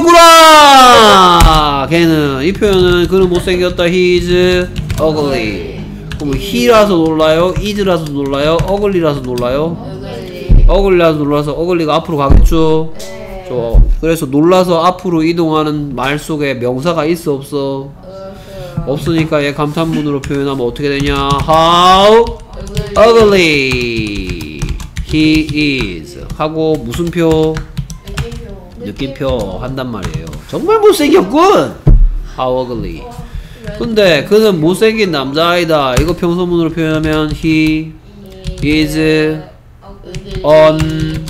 못생겼구나! 걔는, 이 표현은 그는 못생겼다. He is ugly. 그럼 he라서 놀라요? is라서 놀라요? ugly라서 놀라요? 얼굴이. ugly라서 놀라서 ugly가 앞으로 가겠죠? 네. 좋아. 그래서 놀라서 앞으로 이동하는 말 속에 명사가 있어 없어? 없어요. 없으니까 얘 감탄문으로 표현하면 어떻게 되냐? How ugly he is 하고 무슨 표? 느낌표. 느낌표 한단 말이에요. 정말 못생겼군! How ugly. 근데 그는 못생긴 남자아이다. 이거 평소문으로 표현하면 he is an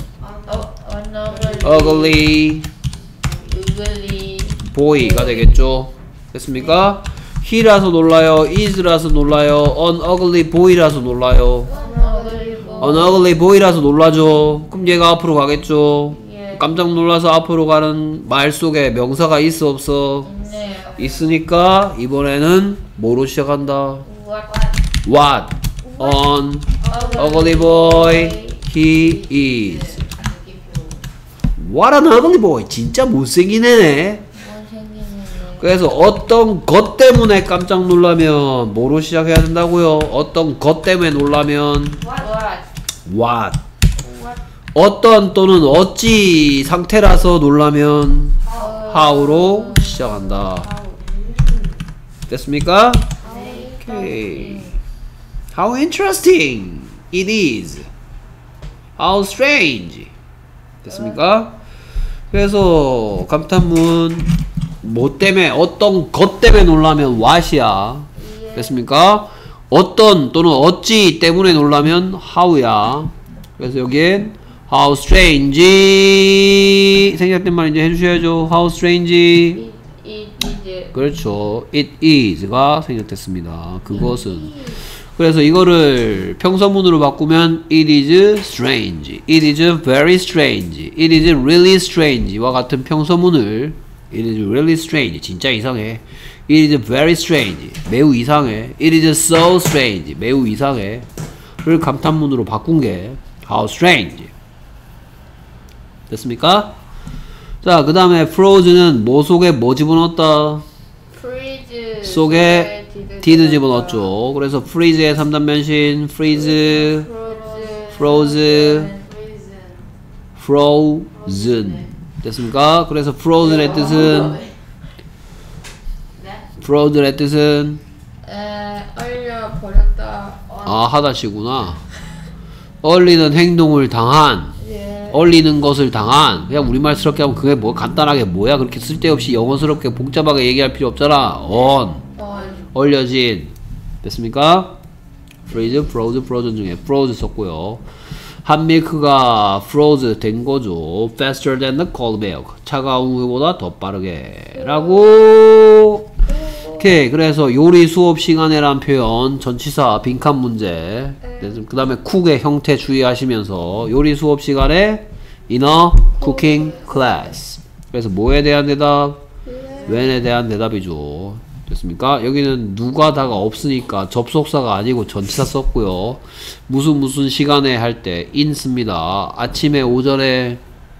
ugly ugly boy가 되겠죠. 됐습니까? he라서 놀라요, is라서 놀라요, an ugly boy라서 놀라요. an ugly boy라서 놀라죠. 그럼 얘가 앞으로 가겠죠. 예. 깜짝 놀라서 앞으로 가는 말 속에 명사가 있어 없어? 있네요. 있으니까 이번에는 뭐로 시작한다? What? What an ugly boy he is. What an ugly boy. 진짜 못생긴 애네. 못생기네. 그래서 어떤 것 때문에 깜짝 놀라면 뭐로 시작해야 된다고요? 어떤 것 때문에 놀라면 What? what. 어떤 또는 어찌 상태라서 놀라면 how로 시작한다. 됐습니까? 오케이. How interesting it is. How strange. 됐습니까? 그래서 감탄문 뭐 때문에 어떤 것 때문에 놀라면 what이야. 됐습니까? 어떤 또는 어찌 때문에 놀라면 how야. 그래서 여기엔 how strange 생략된 말 이제 해주셔야죠. how strange. It, it is. 그렇죠. it is가 생략됐습니다. 그것은. 그래서 이거를 평서문으로 바꾸면 it is strange, it is very strange, it is really strange와 같은 평서문을 it is really strange, 진짜 이상해. it is very strange, 매우 이상해. it is so strange, 매우 이상해 를 감탄문으로 바꾼 게 how strange. 됐습니까? 자, 그 다음에 froze는 뭐 속에 뭐 집어넣었다? freeze 속에 did 집어넣었죠. 그래서 freeze의 삼 단 변신 freeze, froze, frozen 됐습니까? 그래서 frozen의 뜻은 frozen의 뜻은 에 얼려 버렸다. 아 하다시구나. 얼리는 행동을 당한, 예. 얼리는 것을 당한. 그냥 우리말스럽게 하면 그게 뭐 간단하게 뭐야? 그렇게 쓸데없이 영어스럽게 복잡하게 얘기할 필요 없잖아. on on 얼려진 됐습니까? freeze, froze, frozen 중에 froze 썼고요. 한 밀크가 froze 된 거죠. faster than the cold milk. 차가운 우유보다 더 빠르게 라고. 오케이. 그래서 요리 수업 시간에란 표현 전치사 빈칸 문제. 그 다음에 쿡의 형태 주의하시면서 요리 수업 시간에 in a cooking class. 그래서 뭐에 대한 대답? when에 대한 대답이죠. 됐습니까? 여기는 누가다가 없으니까 접속사가 아니고 전치사 썼고요. 무슨 무슨 시간에 할 때 in 씁니다. 아침에 오전에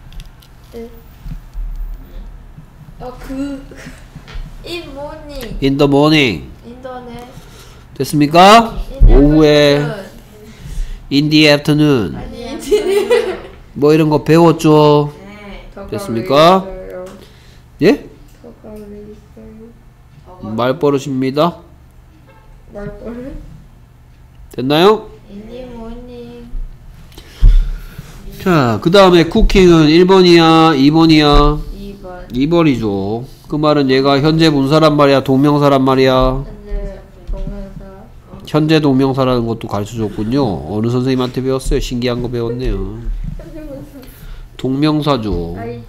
어그 in morning in the morning 인터넷 됐습니까? 오후에 in the afternoon 아니 인터넷 뭐 이런 거 배웠죠? 됐습니까? 예? 말버릇입니다. 말버릇 됐나요? 인디 모닝 자, 그 다음에 쿠킹은 일 번이야? 이 번이야? 이 번 이 번이죠. 그 말은 얘가 현재 분사란 말이야? 동명사란 말이야? 현재 동명사 현재 동명사라는 것도 가르쳐줬군요. 어느 선생님한테 배웠어요? 신기한 거 배웠네요. 현재 분사 동명사죠. 아이지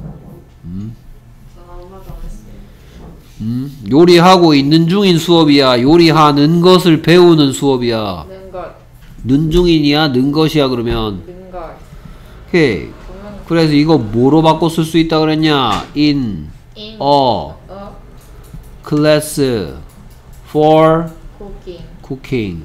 음, 요리하고 있는 중인 수업이야? 요리하는 것을 배우는 수업이야? 는것 는 중인이야? 는 것이야? 그러면 는것 오케이. 그래서 이거 뭐로 바꿔 쓸 수 있다 그랬냐? in, in a 어 class for cooking cooking.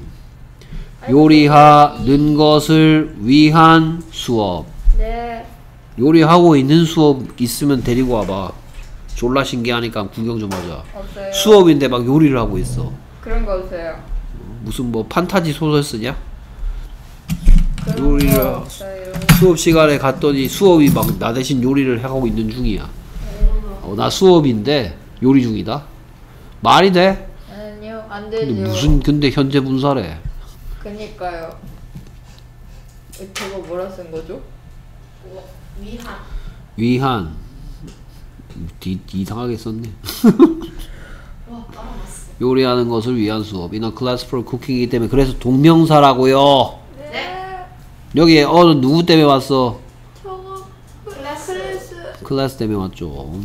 요리하는 것을 위한 수업. 네 요리하고 있는 수업 있으면 데리고 와봐. 졸라 신기하니까 구경 좀 하자. 없어요 수업인데 막 요리를 하고 있어. 그런 거 없어요 무슨 뭐 판타지 소설 쓰냐? 그런 요리를 거 없어요 수업 시간에 갔더니 수업이 막 나 대신 요리를 하고 있는 중이야. 어, 나 수업인데 요리 중이다. 말이 돼? 아니요 안 되죠 근데 무슨 근데 현재 분사래. 그니까요 저거 뭐라 쓴 거죠? 위한 위한 디, 이상하게 썼네. 와 깔아놨어. 요리하는 것을 위한 수업. in a class for cooking이기 때문에 그래서 동명사라고요. 네 여기에 어는 누구 때문에 왔어? 저거 클래스. 클래스 클래스 때문에 왔죠.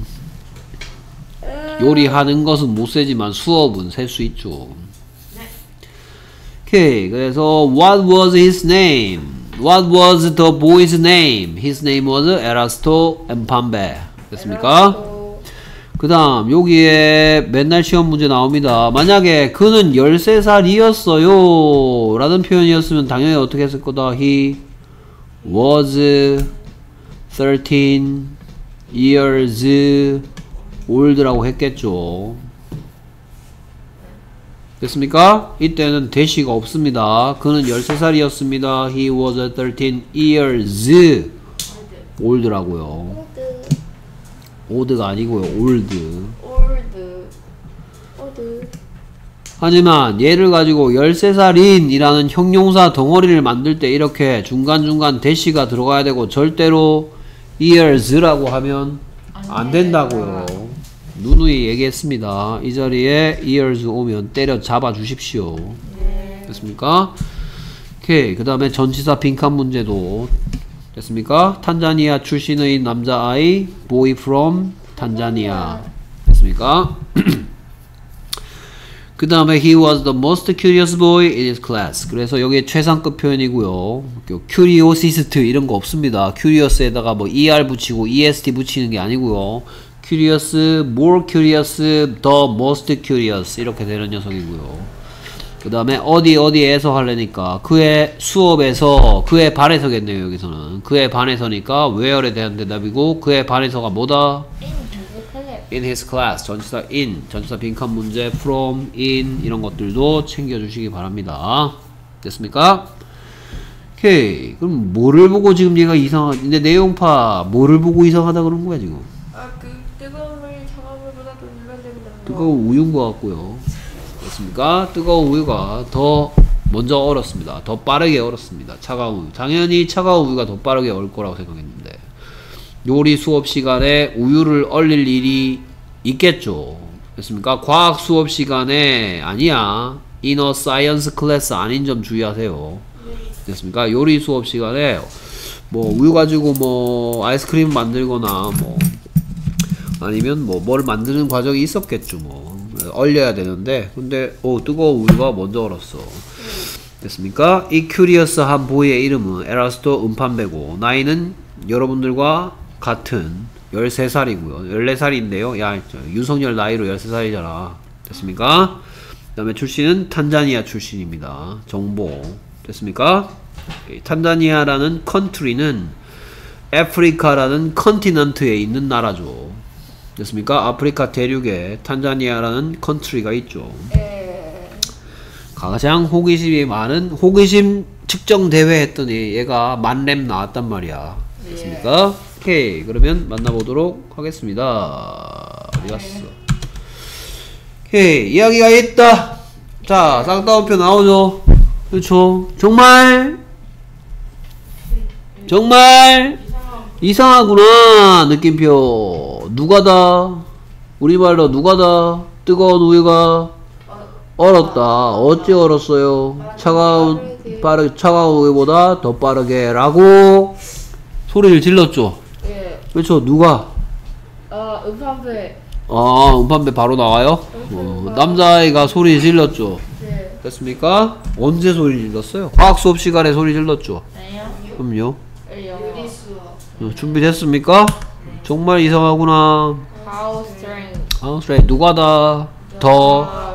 요리하는 것은 못 세지만 수업은 셀 수 있죠. 네. 오케이. 그래서 what was his name? What was the boy's name? His name was Erasto Mpambe. 됐습니까? 그 다음 여기에 맨날 시험 문제 나옵니다. 만약에 그는 열세 살이었어요 라는 표현이었으면 당연히 어떻게 했을 거다? He was thirteen years old라고 했겠죠. 됐습니까? 이때는 대시가 없습니다. 그는 열세 살이었습니다. He was thirteen years old라고요. old가 아니고요. old. 올드 올드 하지만 얘를 가지고 열세 살인 이라는 형용사 덩어리를 만들 때 이렇게 중간중간 대시가 들어가야 되고 절대로 years라고 하면 안 된다고요. 누누이 얘기했습니다. 이 자리에 years 오면 때려 잡아 주십시오. 네. 됐습니까? 오케이. 그 다음에 전치사 빈칸 문제도 됐습니까? 탄자니아 출신의 남자아이 boy from 탄자니아 됐습니까? 그 다음에 he was the most curious boy in his class. 그래서 여기 최상급 표현이고요. curiosist 이런 거 없습니다. curious에다가 뭐 er 붙이고 est 붙이는 게 아니고요. curious, more curious, the most curious 이렇게 되는 녀석이고요. 그 다음에 어디 어디에서 하려니까 그의 수업에서 그의 반에서겠네요. 여기서는 그의 반에서니까 where에 대한 대답이고 그의 반에서가 뭐다? in his class. 전치사 in, 전치사 빈칸 문제 from, in 이런 것들도 챙겨주시기 바랍니다. 됐습니까? 오케이. 그럼 뭐를 보고 지금 얘가 이상하 근데 내용파 뭐를 보고 이상하다 그런 거야 지금? 아그 뜨거운 물 차가운 물보다 더 일반적이다. 뜨거운 우유인 것 같고요. 됐습니까? 뜨거운 우유가 더 먼저 얼었습니다. 더 빠르게 얼었습니다. 차가운 우유. 당연히 차가운 우유가 더 빠르게 얼 거라고 생각했는데 요리 수업 시간에 우유를 얼릴 일이 있겠죠. 됐습니까? 과학 수업 시간에 아니야. inner science class 아닌 점 주의하세요. 됐습니까? 요리 수업 시간에 뭐 우유 가지고 뭐 아이스크림 만들거나 뭐 아니면 뭐 뭘 만드는 과정이 있었겠죠. 뭐 얼려야 되는데 근데 오 뜨거운 우유가 먼저 얼었어. 됐습니까? 이 큐리어스한 보이의 이름은 에라스토 음판배고 나이는 여러분들과 같은 열세 살이고요. 열네 살인데요. 야 윤석열 나이로 열세 살이잖아. 됐습니까? 그 다음에 출신은 탄자니아 출신입니다. 정보. 됐습니까? 탄자니아라는 컨트리는 아프리카라는 컨티넌트에 있는 나라죠. 됐습니까? 아프리카 대륙에 탄자니아라는 컨트리가 있죠. 에... 가장 호기심이 많은 호기심 측정 대회 했더니 얘가 만렙 나왔단 말이야. 됐습니까? 오케이. 그러면 만나보도록 하겠습니다. 어디 갔어? 오케이. 이야기가 있다. 자, 쌍따옴표 나오죠? 그렇죠? 정말 정말 이상하구나. 느낌표. 누가다? 우리말로 누가다? 뜨거운 우유가 얼었다. 어찌 얼었어요? 차가운 빠르 차가운 우유보다 더 빠르게 라고 소리를 질렀죠. 예. 그렇죠? 누가? 아 음판배. 아 음판배 바로 나와요? 어, 남자아이가 소리 질렀죠. 네. 됐습니까? 언제 소리 질렀어요? 과학 수업 시간에 소리 질렀죠. 아니요. 그럼요. 요리 수업. 어, 준비됐습니까? 정말 이상하구나. How strange. 아, 그래. 누가다? 더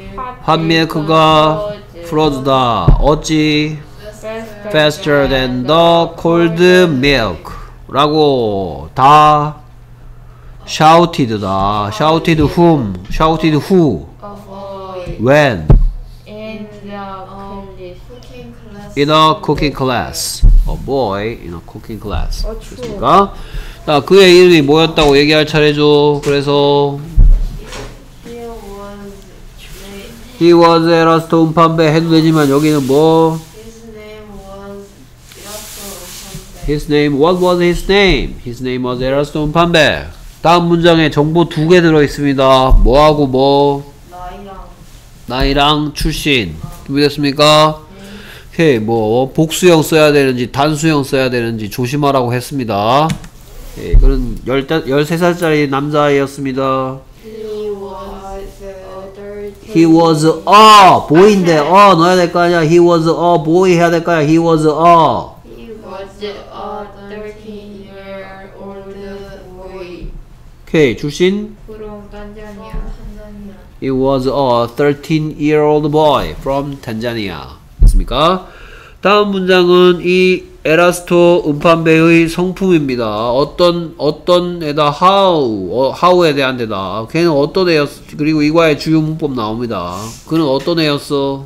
핫밀크가 프로즈다. 어찌? faster than the cold milk 라고 다 shouted다. shouted whom? shouted who? Avoid. when? In the English. Cooking class. in a cooking class. a boy in a cooking class. 어, 추워. 됐습니까? 자, 그의 이름이 뭐였다고 얘기할 차례죠. 그래서 He was trained. he was 에라스토 음판배 해도 되지만 여기는 뭐 His name was Erasto. his name what was his name? his name was 에라스토 음판배. 다음 문장에 정보 두 개 들어 있습니다. 뭐하고 뭐? 나이랑 나이랑 출신. 준비됐습니까? 오케이. 뭐 복수형 써야 되는지 단수형 써야 되는지 조심하라고 했습니다. 오케이. 그는 열세 살짜리 남자아이였습니다. he was thirteen. He was a boy인데 어 넣어야 될 거 아니야. He was a boy 해야 될 거야. He was a He was a thirteen year old boy. 오케이. 출신 From Tanzania. 탄자니아. He was a thirteen year old boy from Tanzania. 됐습니까? 다음 문장은 이 에라스토 음판배의 성품입니다. 어떤 어떤 애다 how 어, how에 대한 데다. 걔는 어떤 애였어? 그리고 이과의 주요 문법 나옵니다. 그는 어떤 애였어?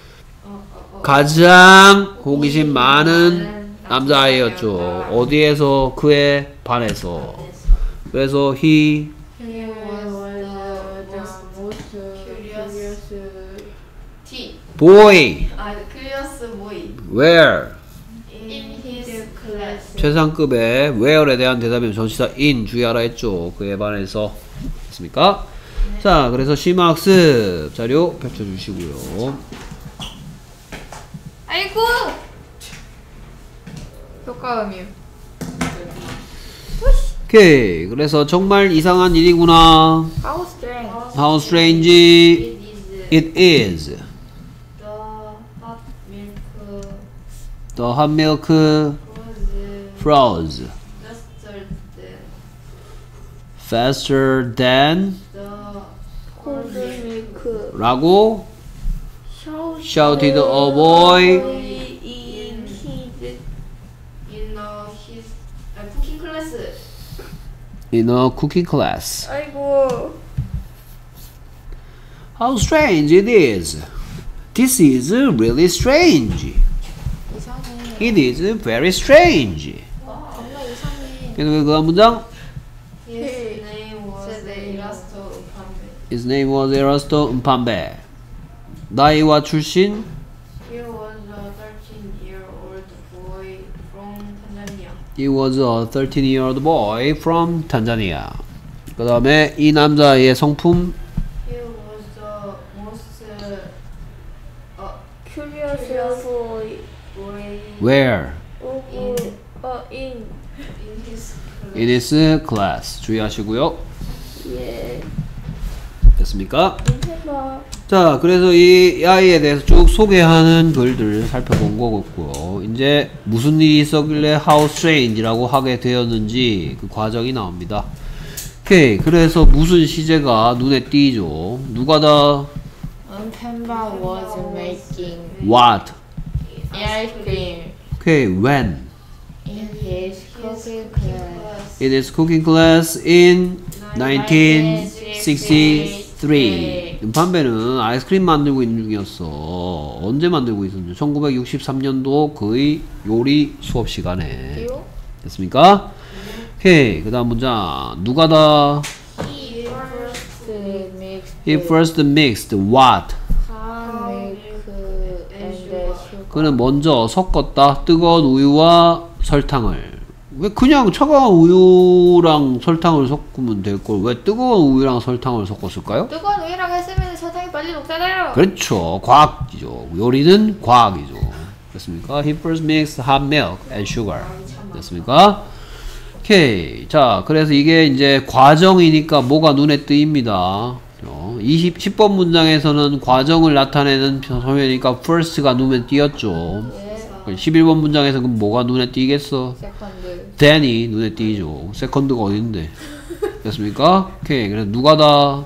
가장 호기심 많은 남자아이였죠. 어디에서? 그의 반에서. 그래서 he He was the most curious. T. boy 아, curious boy. where In his class. 최상급의 where에 대한 대답이면 전치사 in 주의하라 했죠. 그에 반해서. 됐습니까? 자, 그래서 심화학습 자료 펼쳐주시고요. 아이고. 효과음이요. 오케이. 그래서 정말 이상한 일이구나. How strange. How strange It is it is. the hot milk The hot milk was froze faster faster than than the Cold milk. 라고 How shouted a boy in his In uh, his uh, cooking class. in a cooking class. 아이고 How strange it is. This is really strange. 이상해. It is very strange. 정말 이상해. 그래서 그 다음 문장 His name was Erasto Upambe. His name was Erasto Mpambe. 나이와 출신 He was a thirteen-year-old boy from Tanzania. He was a thirteen-year-old boy from Tanzania. 그 다음에 이 남자의 성품 He was the most uh, Curious boy. boy Where? 오구 어 in. in his class. In his class. 주의하시고요. 예. 됐습니까? 해봐. 자, 그래서 이 아이에 대해서 쭉 소개하는 글들 살펴본 거고요. 이제 무슨 일이 있었길래 how strange라고 하게 되었는지 그 과정이 나옵니다. 오케이. 그래서 무슨 시제가 눈에 띄죠? 누가 다 Pemba was making what? ice cream 오케이. when? in his cooking class. In his cooking class in nineteen sixty-three. 음판배는 아이스크림 만들고 있는 중이었어. 언제 만들고 있었냐? 천구백육십삼 년도 그의 요리 수업 시간에. 요? 됐습니까? 오케이. 그 다음 문장. 누가 다 He first mixed He first mixed what? hot milk and sugar. 그는 먼저 섞었다. 뜨거운 우유와 설탕을. 왜 그냥 차가운 우유랑 설탕을 섞으면 될 걸 왜 뜨거운 우유랑 설탕을 섞었을까요? 뜨거운 우유랑 했으면 설탕이 빨리 녹잖아요. 그렇죠. 과학이죠. 요리는 과학이죠. 됐습니까? He first mixed hot milk and sugar. 됐습니까? 오케이. 자, 그래서 이게 이제 과정이니까 뭐가 눈에 띄입니다. 이십, 십 번 문장에서는 과정을 나타내는 소면이니까 first가 눈에 띄었죠. 십일 번 문장에서 그럼 뭐가 눈에 띄겠어? 세컨드. then이 눈에 띄죠. 세컨드가 어딘데? 됐습니까? 오케이. 그래서 누가 다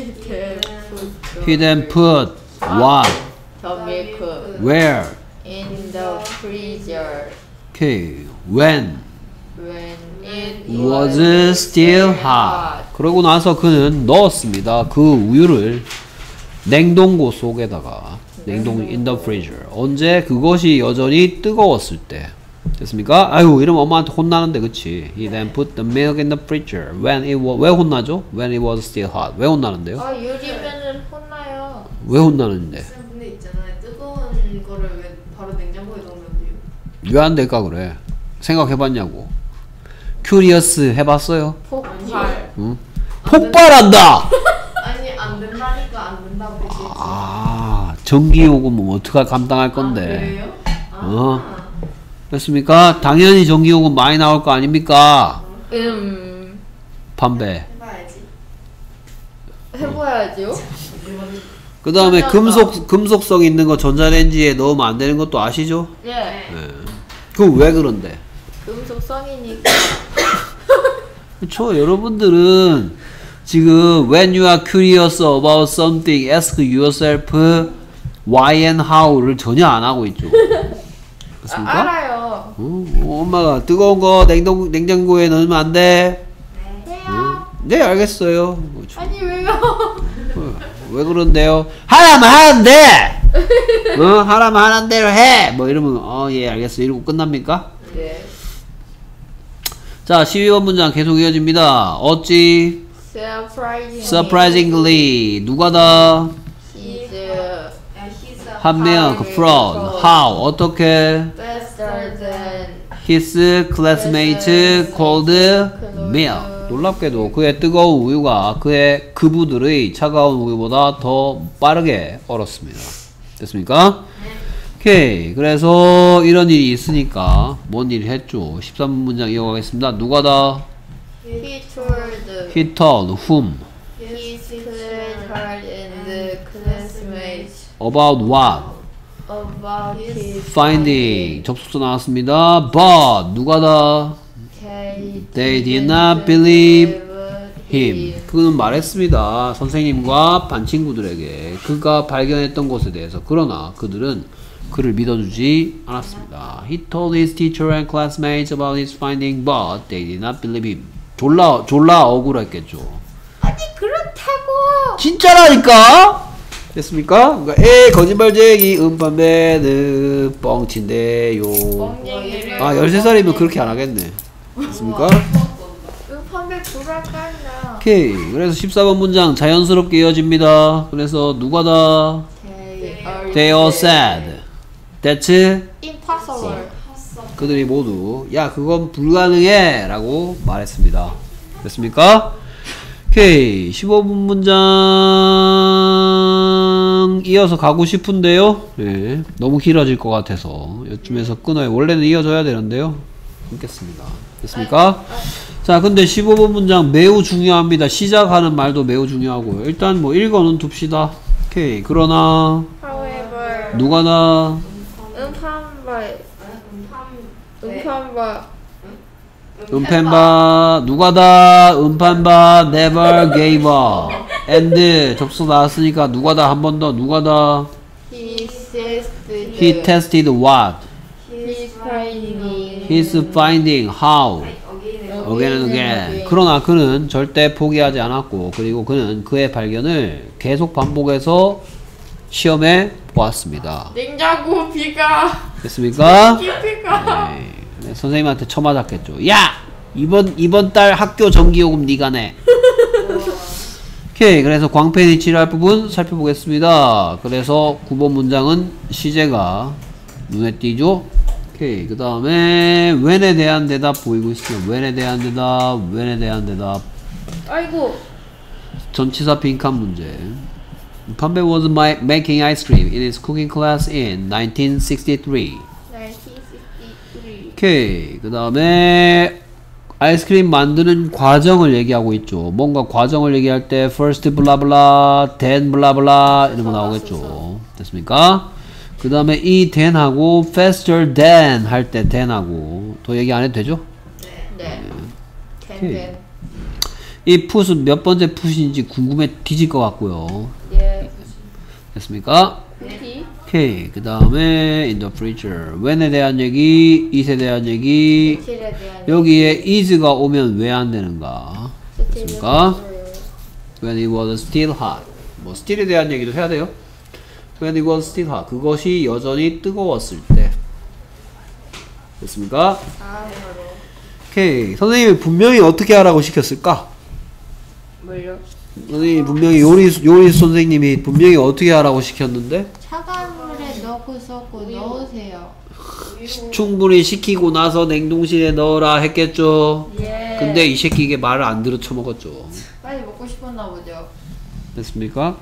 He then put what? The milk Where? in the freezer 오케이. When? when it Was still hot. 그러고 나서 그는 넣었습니다. 그 우유를 냉동고 속에다가 냉동 in the freezer. 언제? 그것이 여전히 뜨거웠을 때. 됐습니까? 아유 이러면 엄마한테 혼나는데 그치? He then put the milk in the freezer when it was 왜 혼나죠? When it was still hot. 왜 혼나는데요? 아 유리면은 혼나요. 왜 혼나는데? 쌤 근데 있잖아요. 뜨거운 거를 왜 바로 냉장고에 넣으면 돼요? 왜 안 될까 그래? 생각해봤냐고. 큐리어스 해봤어요? 폭발. 응? 폭발한다! 아니 안 된다니까 안 된다고 했겠지. 아, 전기요금은 어떻게 감당할 건데? 아, 그래요? 아, 어? 됐습니까? 당연히 전기요금 많이 나올 거 아닙니까? 음 반배. 해봐야지. 해봐야죠. 그 다음에 금속, 금속성 있는 거 전자레인지에 넣으면 안 되는 것도 아시죠? 예. 예. 그럼 왜 그런데? 금속성이니까. 그쵸? 여러분들은 지금 when you are curious about something, ask yourself why and how를 전혀 안 하고 있죠. 아, 그렇습니까? 알아요. 어, 어, 엄마가 뜨거운 거 냉동, 냉장고에 넣으면 안 돼? 왜요? 네, 알겠어요. 그렇죠. 아니 왜요? 어, 왜 그런데요? 하라면 하는데! 어, 하라면 하는 대로 해! 뭐 이러면, 어, 예, 알겠어. 이러고 끝납니까? 네. 자, 십이 번 문장 계속 이어집니다. 어찌? Surprisingly. Surprisingly. 누가 다? He's he's a 한 명, 그 from. How? 어떻게? better than His classmate called milk. 놀랍게도 그의 뜨거운 우유가 그의 그부들의 차가운 우유보다 더 빠르게 얼었습니다. 됐습니까? 오케이. 그래서 이런 일이 있으니까 뭔 일을 했죠? 십삼 번 문장 이어가겠습니다. 누가 다? he told He told whom? his sweetheart and classmates About what? about his Finding. 접속사 나왔습니다. But 누가 다? They, They did not believe him. 그는 말했습니다. 선생님과 반 친구들에게 그가 발견했던 것에 대해서. 그러나 그들은 그를 믿어주지 않았습니다. He told his teacher and classmates about his finding, but they did not believe him. 졸라 졸라 억울했겠죠. 아니 그렇다고. 진짜라니까. 됐습니까? 그러니까 에 거짓말쟁이 음판배는 뻥친대요. 뻥쟁이를. 아 열세 살이면 그렇게 안 하겠네. 됐습니까? 음판배 불알까나. 오케이. 그래서 십사 번 문장 자연스럽게 이어집니다. 그래서 누가다? They all said that's impossible. 그들이 모두 야 그건 불가능해 라고 말했습니다. 됐습니까? 오케이. 십오 분 문장 이어서 가고 싶은데요. 네, 너무 길어질 것 같아서 이쯤에서 끊어요. 원래는 이어져야 되는데요. 끊겠습니다. 됐습니까? 자, 근데 십오 번 문장 매우 중요합니다. 시작하는 말도 매우 중요하고요. 일단 뭐 읽어는 둡시다. 오케이. 그러나 However, 누가나 음판바, 음판바, 음판바 누가다 음판바 never gave up and 접속 나왔으니까 누가다 한 번 더 누가다 he tested, he tested what his finding, his finding how again and again. 그러나 그는 절대 포기하지 않았고 그리고 그는 그의 발견을 계속 반복해서 시험해 보았습니다. 냉장고 비가, 됐습니까? 깊이가. 네. 네, 선생님한테 처맞았겠죠. 야! 이번 이번 달 학교 전기요금 네가 내. 오케이. 그래서 광팬이 치료할 부분 살펴보겠습니다. 그래서 구 번 문장은 시제가 눈에 띄죠. 오케이. 그 다음에 when에 대한 대답 보이고 있어요. when에 대한 대답, when에 대한 대답. 아이고. 전치사 빈칸 문제. 판배 was my, making ice cream in his cooking class in nineteen sixty-three. nineteen sixty-three. 오케이. 그 다음에 아이스크림 만드는 과정을 얘기하고 있죠. 뭔가 과정을 얘기할 때 first blah blah, then blah blah 이런 거 나오겠죠. 됐습니까? 그 다음에 이 then하고 faster than 할 때 then하고 더 얘기 안 해도 되죠? 네. 오케이. 텐텐. 이 풋은 몇 번째 풋인지 궁금해 뒤질 것 같고요. 예. 됐습니까? 티. 오케이. 그 다음에 in the future when에 대한 얘기, it에 대한 얘기. 며칠에 대한. 여기에 is가 오면 왜 안 되는가? 됐습니까? When it was still hot. 뭐 still에 대한 얘기도 해야 돼요. When it was still hot. 그것이 여전히 뜨거웠을 때. 됐습니까? 아, 바로. 오케이. 선생님이 분명히 어떻게 하라고 시켰을까? 뭘요? 선생님이 분명히 요리 요리 선생님이 분명히 어떻게 하라고 시켰는데 차가운 물에 넣고 섞고 넣으세요. 충분히 식히고 나서 냉동실에 넣어라 했겠죠. 예. 근데 이 새끼 이게 말을 안 들어 처먹었죠. 빨리 먹고 싶었나 보죠. 됐습니까?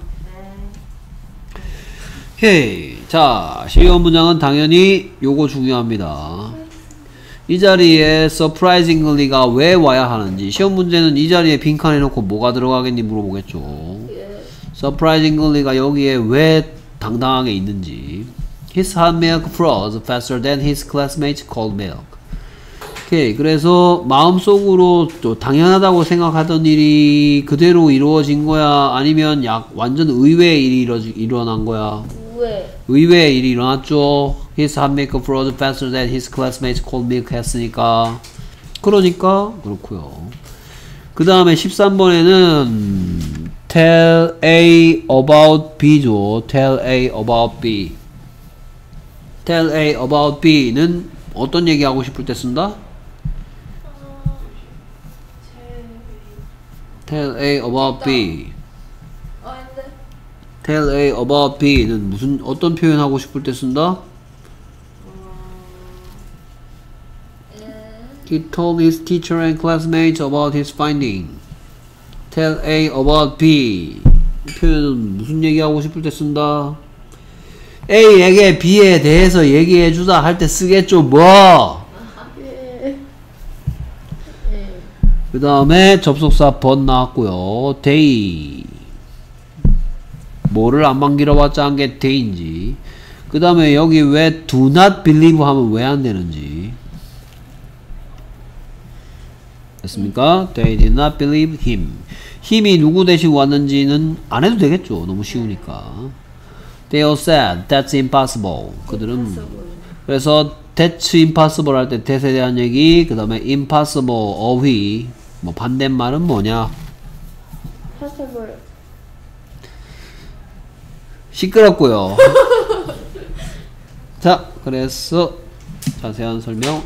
오케이. 자, 십이 번 문장은 당연히 요거 중요합니다. 이 자리에 surprisingly가 왜 와야 하는지. 시험 문제는 이 자리에 빈칸 해놓고 뭐가 들어가겠니 물어보겠죠. 예. surprisingly가 여기에 왜 당당하게 있는지. His hot milk froze faster than his classmates' cold milk. 오케이. 그래서 마음속으로 또 당연하다고 생각하던 일이 그대로 이루어진 거야? 아니면 약 완전 의외의 일이 일어, 일어난 거야? 왜? 의외의 일이 일어났죠. His hot milk froze faster than his classmates' cold milk 했으니까. 그러니까 그렇고요. 그 다음에 십삼 번에는 tell A about B죠. tell A about B. tell A about B는 어떤 얘기하고 싶을 때 쓴다? tell A about B. 어, 근데. tell A about B는 무슨 어떤 표현 하고 싶을 때 쓴다? He told his teacher and classmates about his finding. tell A about B. 이 표현은 무슨 얘기하고 싶을 때 쓴다? A에게 B에 대해서 얘기해주다 할 때 쓰겠죠. 뭐? 예. 그 다음에 접속사 but 나왔고요. they. 뭐를 안만 길어봤자 한 게 they인지. 그 다음에 여기 왜 do not believe 하면 왜 안 되는지. 됐습니까? They did not believe him. 힘이 누구 대신 왔는지는 안 해도 되겠죠. 너무 쉬우니까. They all said that's impossible. 그들은 그래서 that's impossible 할 때 that에 대한 얘기, 그 다음에 impossible 어휘, 뭐 반대말은 뭐냐? possible. 시끄럽고요. 자, 그래서 자세한 설명.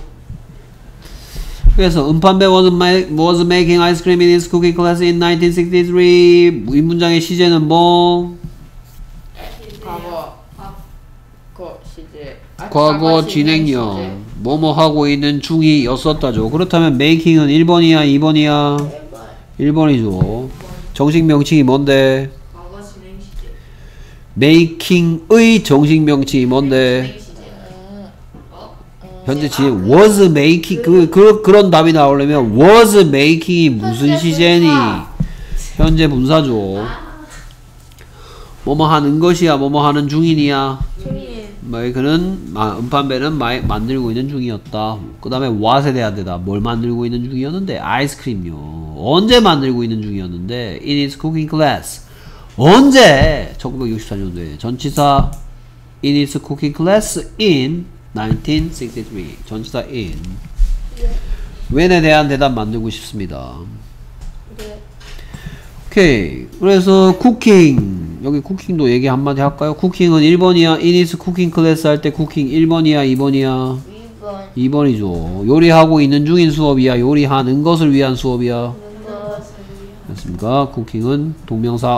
그래서 음판배 was, was making ice cream in his cooking class in nineteen sixty-three. 이 문장의 시제는 뭐? 과거. 과거 시제. 아, 과거 진행형. 뭐뭐 하고 있는 중이었었다죠. 그렇다면 making은 일 번이야, 이 번이야? 일 번이죠. 정식 명칭이 뭔데? 과거 진행 시제. making의 정식 명칭이 뭔데? 현재 진행 was making 그, 그 그런 답이 나오려면 was making이 무슨 시제니? 현재 분사죠. 뭐뭐 하는 것이야, 뭐뭐 하는 중이니야. 중인. make는 아, 음판배는 마, 만들고 있는 중이었다. 그 다음에 what에 대한 대답. 뭘 만들고 있는 중이었는데? 아이스크림요. 언제 만들고 있는 중이었는데? in his cooking class. 언제? 천구백육십사 년도에 전치사 in his cooking class in nineteen sixty-three. 전치사 in. 네. when에 대한 대답 만들고 싶습니다. 네. 오케이. 그래서 쿠킹. 여기 쿠킹도 얘기 한마디 할까요? 쿠킹은 일 번이야. in his cooking class 할 때 쿠킹 일 번이야, 이 번이야? 이 번. 이 번이죠. 요리하고 있는 중인 수업이야, 요리하는 것을 위한 수업이야? 됐습니까? 쿠킹은 동명사.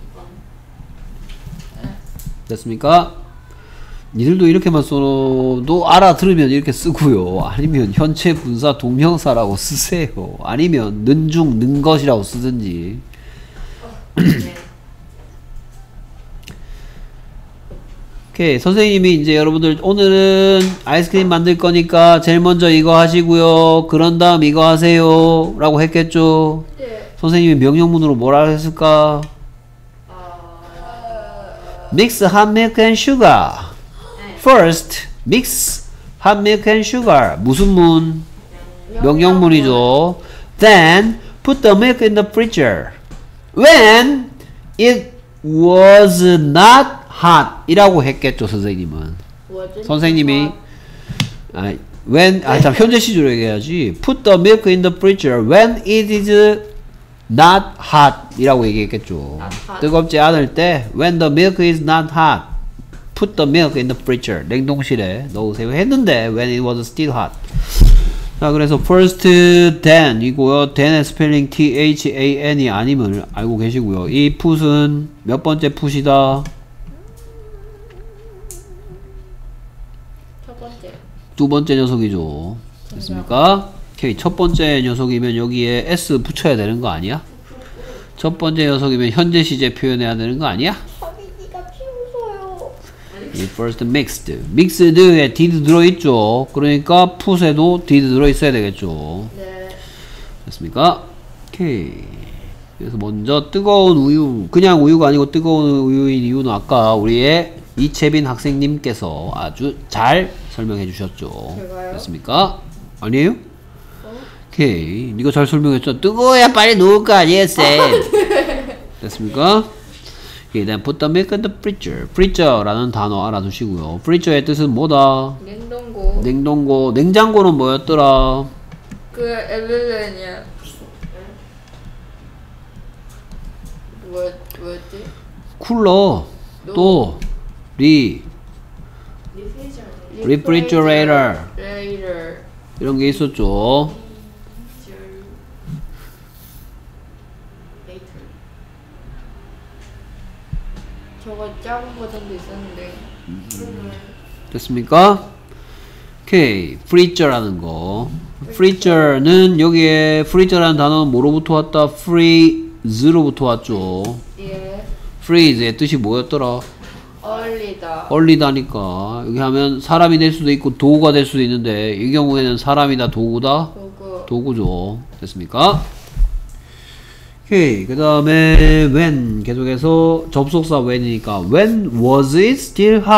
됐습니까? 니들도 이렇게만 써도 알아들으면 이렇게 쓰고요. 아니면 현재 분사 동명사라고 쓰세요. 아니면 는중, 는것이라고 쓰든지. 오케이. 선생님이 이제 여러분들 오늘은 아이스크림 만들 거니까 제일 먼저 이거 하시고요. 그런 다음 이거 하세요. 라고 했겠죠? 네. 선생님이 명령문으로 뭐라 했을까? Mix hot milk and sugar. First, mix hot milk and sugar. 무슨 문? 명령문이죠. Then, put the milk in the freezer. When it was not hot. 이라고 했겠죠, 선생님은. 뭐지? 선생님이 아, when 아 참 현재 시제로 얘기해야지. Put the milk in the freezer when it is not hot 이라고 얘기했겠죠. hot. 뜨겁지 않을 때 when the milk is not hot put the milk in the freezer 냉동실에 넣으세요 했는데 when it was still hot. 자, 그래서 first then 이고요. then의 스펠링 T-H-A-N이 아님을 알고 계시고요. 이 put은 몇 번째 put이다? 첫 번째. 두 번째 녀석이죠. 됐습니까? 오케이. 첫 번째 녀석이면 여기에 S 붙여야 되는 거 아니야? 첫 번째 녀석이면 현재 시제 표현해야 되는 거 아니야? 하빈이가 피우서요. 이 first mixed. mixed에 did 들어있죠. 그러니까 put에도 did 들어있어야 되겠죠. 네. 됐습니까? 오케이. 그래서 먼저 뜨거운 우유, 그냥 우유가 아니고 뜨거운 우유인 이유는 아까 우리의 이채빈 학생님께서 아주 잘 설명해 주셨죠. 제가요? 됐습니까? 아니에요? 오케이. 니가 잘 설명했죠? 뜨거워야 빨리 녹을 거 아니에요, 쌤? 됐습니까? 오케이. then put the milk in the freezer. freezer라는 단어 알아두시고요. freezer의 뜻은 뭐다? 냉동고. 냉동고. 냉장고는 뭐였더라? 그 에벨렌이야. 뭐 뭐였지? 쿨러. 또 리 refrigerator 레이터. 이런 게 있었죠. 저거 작은 버전도 있었는데. 됐습니까? 오케이. freezer라는 거. freezer는 여기에 freezer라는 단어는 뭐로부터 왔다? freeze로부터 왔죠. 예. freeze의 뜻이 뭐였더라? 얼리다. 얼리다니까. 여기 하면 사람이 될 수도 있고 도구가 될 수도 있는데 이 경우에는 사람이다 도구다? 도구. 도구죠. 됐습니까? 오케이. 그 다음에 when 계속해서 접속사 when이니까 when was it still hot?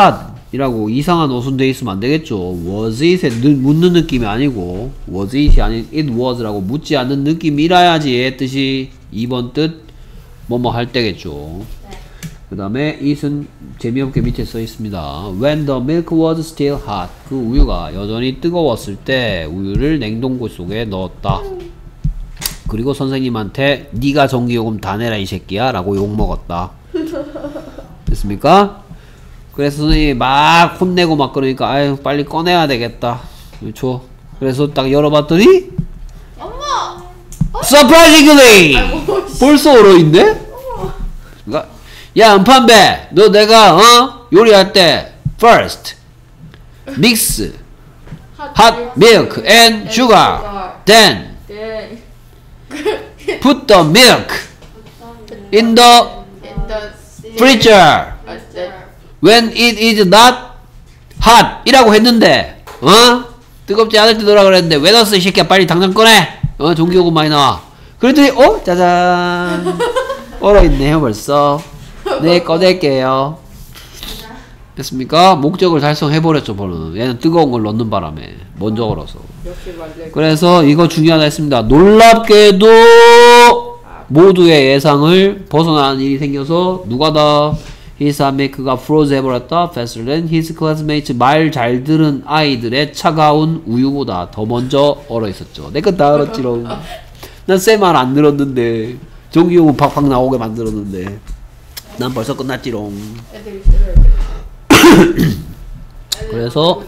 이라고 이상한 어순 돼 있으면 안 되겠죠. was it에 묻는 느낌이 아니고 was it이 아닌 it was라고 묻지 않는 느낌이라야지의 뜻이 이 번 뜻 뭐뭐 할 때겠죠. 네. 그 다음에 it은 재미없게 밑에 써 있습니다. when the milk was still hot. 그 우유가 여전히 뜨거웠을 때 우유를 냉동고 속에 넣었다. 그리고 선생님한테 네가 전기요금 다 내라 이 새끼야 라고 욕먹었다. 됐습니까? 그래서 선생님이 막 혼내고 막 그러니까 아유 빨리 꺼내야 되겠다. 그렇죠? 그래서 딱 열어봤더니 엄마! surprisingly 벌써 얼어있네? 그러니까 야 은판배 너 내가 어? 요리할 때 first mix hot milk and sugar then 네. put the milk in the In the freezer 맞죠? when it is not hot 이라고 했는데 어? 뜨겁지 않을 때 넣으라 그랬는데 왜 넣었어 이 새끼야 빨리 당장 꺼내 어? 전기요금 많이 나와 그랬더니 어? 짜잔 얼어있네요 벌써 네 꺼낼게요 됐습니까? 목적을 달성해버렸죠 벌은 얘는 뜨거운 걸 넣는 바람에 먼저 얼어서 역시 말래. 그래서 이거 중요하다 했습니다. 놀랍게도 모두의 예상을 벗어나는 일이 생겨서 누가 더 his milk가 froze 해버렸다 faster than his classmates 말 잘 들은 아이들의 차가운 우유보다 더 먼저 얼어 있었죠. 내 건 다 얼었지롱. 난 쌤 말 안 들었는데 전기요금 팍팍 나오게 만들었는데 난 벌써 끝났지롱. 애들이 싫어요. 그래서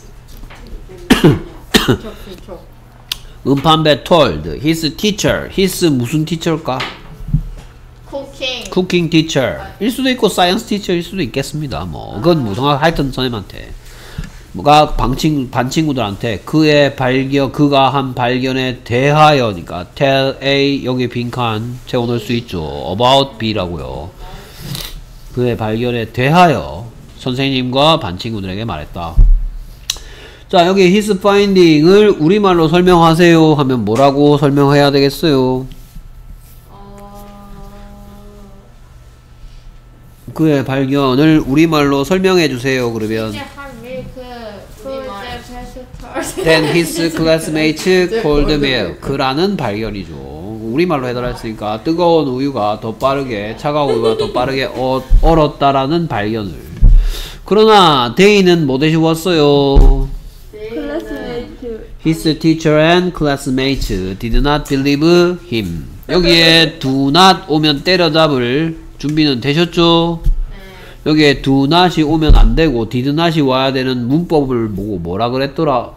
저 음판배 told his teacher his 무슨 teacher일까? 쿠킹. 쿠킹 티처 일 수도 있고 사이언스 티처일 수도 있겠습니다. 뭐 그건 무성하 하여튼 선생님한테 뭐가 반친 반친구들한테 그의 발견 그가 한 발견에 대하여니까 tell A 여기 빈칸 채워넣을 수 있죠. about B라고요. 그의 발견에 대하여 선생님과 반친구들에게 말했다. 자 여기 his finding을 우리말로 설명하세요 하면 뭐라고 설명해야 되겠어요? 그의 발견을 우리말로 설명해 주세요. 그러면 이제 한 밀크 프로젝트 Then his classmates called milk라는 발견이죠. 우리말로 해달했으니까 뜨거운 우유가 더 빠르게 차가운 우유가 더 빠르게 어, 얼었다라는 발견을. 그러나 they는 뭐 대신 왔어요? 클래스메이트. His teacher and classmates did not believe him. 여기에 do not 오면 때려잡을 준비는 되셨죠? 여기에 do not이 오면 안 되고 did not이 와야 되는 문법을 보고 뭐라 그랬더라?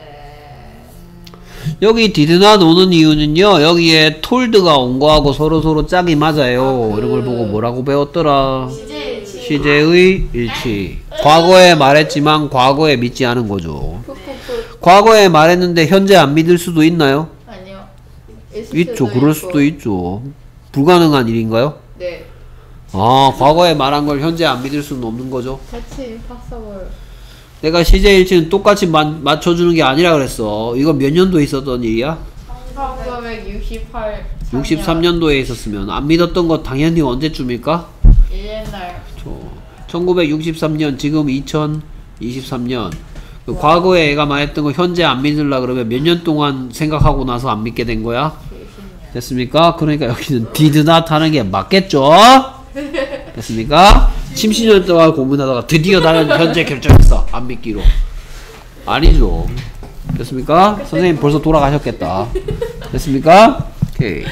여기 did not 오는 이유는요. 여기에 told가 온 거하고 서로서로 짝이 맞아요. 이런 걸 보고 뭐라고 배웠더라? 시제의 일치. 과거에 말했지만 과거에 믿지 않은 거죠. 과거에 말했는데 현재 안 믿을 수도 있나요? 아니요. 있죠. 그럴 수도 있죠. 불가능한 일인가요? 네. 아, 과거에 말한 걸 현재 안 믿을 수는 없는 거죠. 대체 임파서블. 내가 시제일치는 똑같이 마, 맞춰주는 게 아니라 그랬어. 이거 몇 년도에 있었던 일이야? 천구백육십팔. 육십삼 년도에 있었으면 안 믿었던 거 당연히 언제쯤일까? 옛날. 천구백육십삼 년, 지금 이천이십삼 년. 그 과거에 애가 말했던 거 현재 안 믿으려 그러면 몇 년 동안 생각하고 나서 안 믿게 된 거야? 됐습니까? 그러니까 여기는 did not 하는 게 맞겠죠? 됐습니까? 침시년 동안 고민하다가 드디어 나는 현재 결정했어. 안 믿기로. 아니죠. 됐습니까? 선생님 벌써 돌아가셨겠다. 됐습니까? 오케이.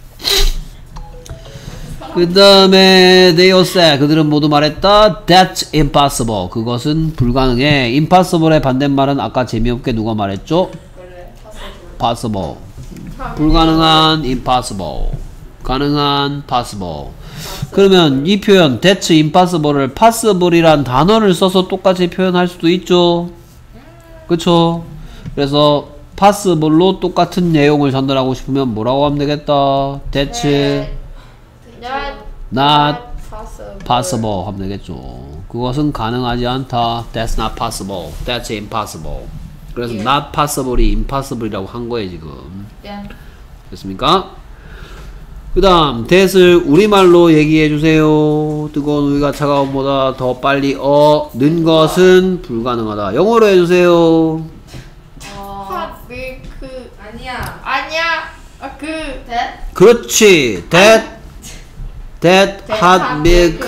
그 다음에 they all said 그들은 모두 말했다. That's impossible. 그것은 불가능해. impossible의 반대말은 아까 재미없게 누가 말했죠? possible. 불가능한 impossible. 가능한 possible. 그러면 이 표현 that's impossible을 possible이란 단어를 써서 똑같이 표현할 수도 있죠. 그쵸? 그래서 possible로 똑같은 내용을 전달하고 싶으면 뭐라고 하면 되겠다. that's not possible 하면 되겠죠. 그것은 가능하지 않다. That's not possible. That's impossible. 그래서 예. not possible이 impossible이라고 한 거예요 지금. 됐습니까? 그 다음 that을 우리말로 얘기해주세요. 뜨거운 우유가 차가운 보다 더 빨리 어는 것은 불가능하다. 영어로 해주세요. 어. hot milk. 아니야. 아니야. 아, 그. that 그렇지. that that hot milk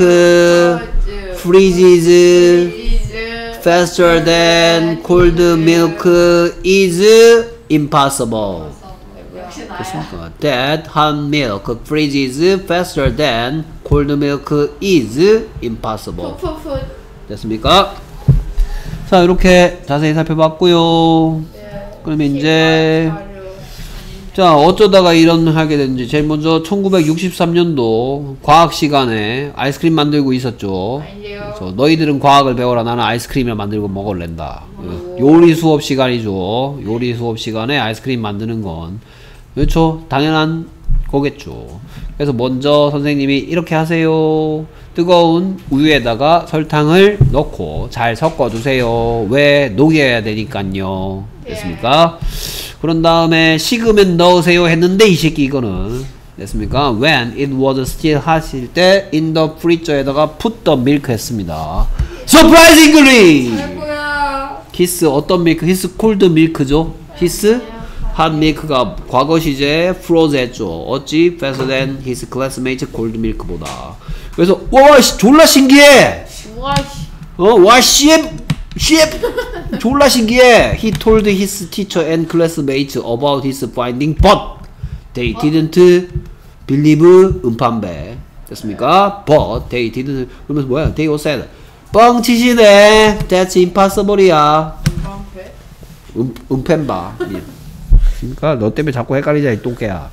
freezes is faster than cold milk is impossible. 역시 나야. 됐습니까? That hot milk freezes faster than cold milk is impossible. 푸푸푸. 됐습니까? 자, 이렇게 자세히 살펴봤고요. 그러면 이제 자, 어쩌다가 이런 하게 됐는지. 제일 먼저 천구백육십삼 년도 과학 시간에 아이스크림 만들고 있었죠. 아니요. 그래서 너희들은 과학을 배워라. 나는 아이스크림을 만들고 먹을랜다. 요리 수업 시간이죠. 요리 수업 시간에 아이스크림 만드는 건 그렇죠. 당연한 거겠죠. 그래서 먼저 선생님이 이렇게 하세요. 뜨거운 우유에다가 설탕을 넣고 잘 섞어주세요. 왜? 녹여야 되니까요. 됐습니까? 그런 다음에 식으면 넣으세요 했는데 이 새끼 이거는 됐습니까? When it was still hot일 때 in the freezer에다가 put the milk 했습니다. Surprisingly! 아이고야. 히스 어떤 밀크? 히스 콜드 밀크죠? 히스 핫 밀크가 과거 시제에 froze 했죠. 어찌? faster than his classmate cold milk보다. 그래서 와 씨, 졸라 신기해. 와, 씨. 어, 와 씨, 씨, 졸라 신기해. He told his teacher and classmates about his finding, but they didn't believe 음판배. 됐습니까? But they didn't. 그러면서 뭐야? They all said, 뻥치시네. That's impossible이야. 방패? 음, 음펜바. 그러니까 너 때문에 자꾸 헷갈리자 이 똥개야.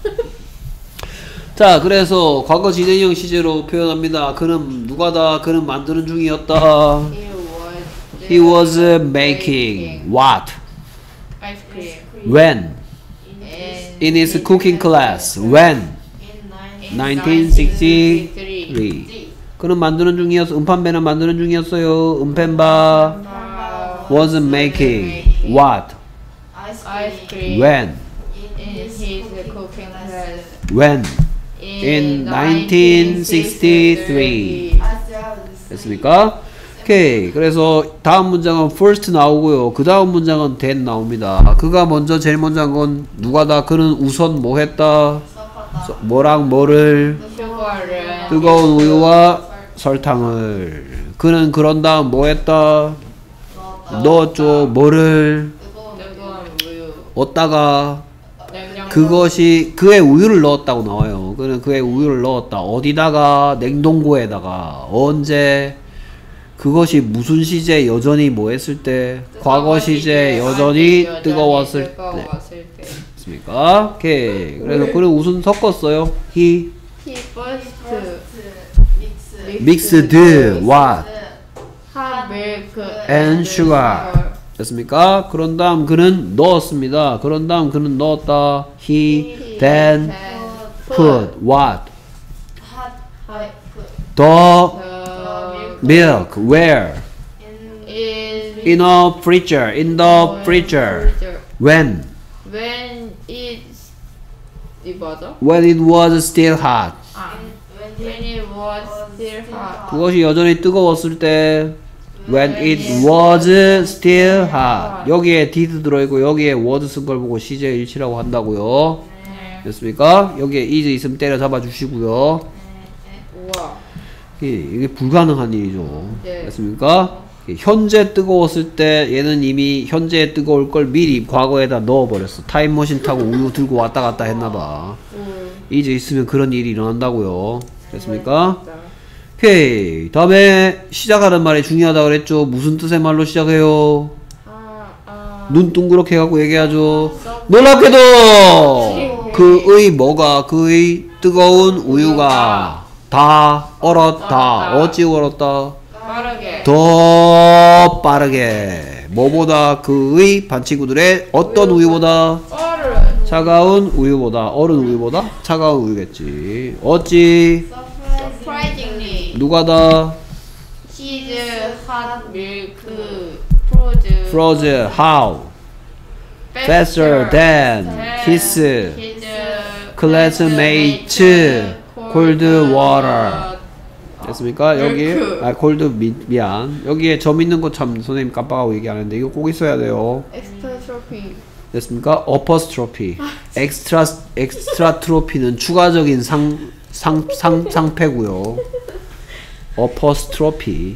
자, 그래서 과거 진행형 시제로 표현합니다. 그는 누가다. 그는 만드는 중이었다. He was, He was making what? ice-cream. When? And In his cooking class. When? in nine nineteen sixty-three. 그는 만드는 중이었어. 음판배는 만드는 중이었어요. 음펜바 uh, was making what? ice ice cream cream When? in his cooking class When? In nineteen sixty-three. 됐습니까? 오케이. 그래서 다음 문장은 first 나오고요. 그 다음 문장은 then 나옵니다. 그가 먼저 제일 먼저 한 건 누가다. 그는 우선 뭐 했다? 섞었다. 뭐랑 뭐를? 슈거를 뜨거운 우유와 설탕을. 그는 그런 다음 뭐 했다? 넣었다. 넣었죠. 뭐를? 뜨거운 뜨거운 우유 얻다가 냉장고 그것이 그의 우유를 넣었다고 나와요. 그는 그의 우유를 넣었다. 어디다가? 냉동고에다가. 언제? 그것이 무슨 시제 여전히 뭐 했을 때? 과거 시제 여전히 뜨거웠을 때. 뜨거웠을 때. 됐습니까? 오케이. 그래서 그는 무슨 섞었어요? He He first 믹스 mixed what? hot milk And sugar. 됐습니까? 그런 다음 그는 넣었습니다. 그런 다음 그는 넣었다. He then put what? 핫 하이프 The the milk where? in in In a freezer. In the freezer. When? when it's 이 맞아? When it was still hot. 아 when it was still hot 그것이 여전히 뜨거웠을 때. When it was still hot. 여기에 did 들어있고 여기에 was 쓴 걸 보고 시제 일치라고 한다고요. 네. 됐습니까? 여기에 is 있으면 때려잡아 주시고요. 우와 이게, 이게 불가능한 일이죠. 네. 됐습니까? 현재 뜨거웠을 때 얘는 이미 현재 뜨거울 걸 미리 과거에다 넣어버렸어. 타임머신 타고 우유 들고 왔다 갔다 했나봐. 이제 있으면 그런 일이 일어난다고요. 됐습니까? 오케이. 다음에 시작하는 말이 중요하다 그랬죠. 무슨 뜻의 말로 시작해요? 아아 눈 둥그렇게 갖고 얘기하죠. 놀랍게도 그의 뭐가 그의 뜨거운 우유가 다 얼었다. 어찌 얼었다? 빠르게 더 빠르게. 뭐보다? 그의 반 친구들의 어떤 우유보다? 얼음 차가운 우유보다. 얼은 우유보다? 차가운 우유겠지. 어찌? surprisingly 누가 다? cheese hot milk frozen Frozen how? Faster than his his classmates cold water. 됐습니까? 여기 아 cold 미, 미안. 여기에 점 있는 거 참 선생님 깜빡하고 얘기 안 했는데 이거 꼭 있어야 돼요. 엑스트라 트로피. 됐습니까? apostrophe. extra extra trophy는 추가적인 상 상 상 상패고요. apostrophe.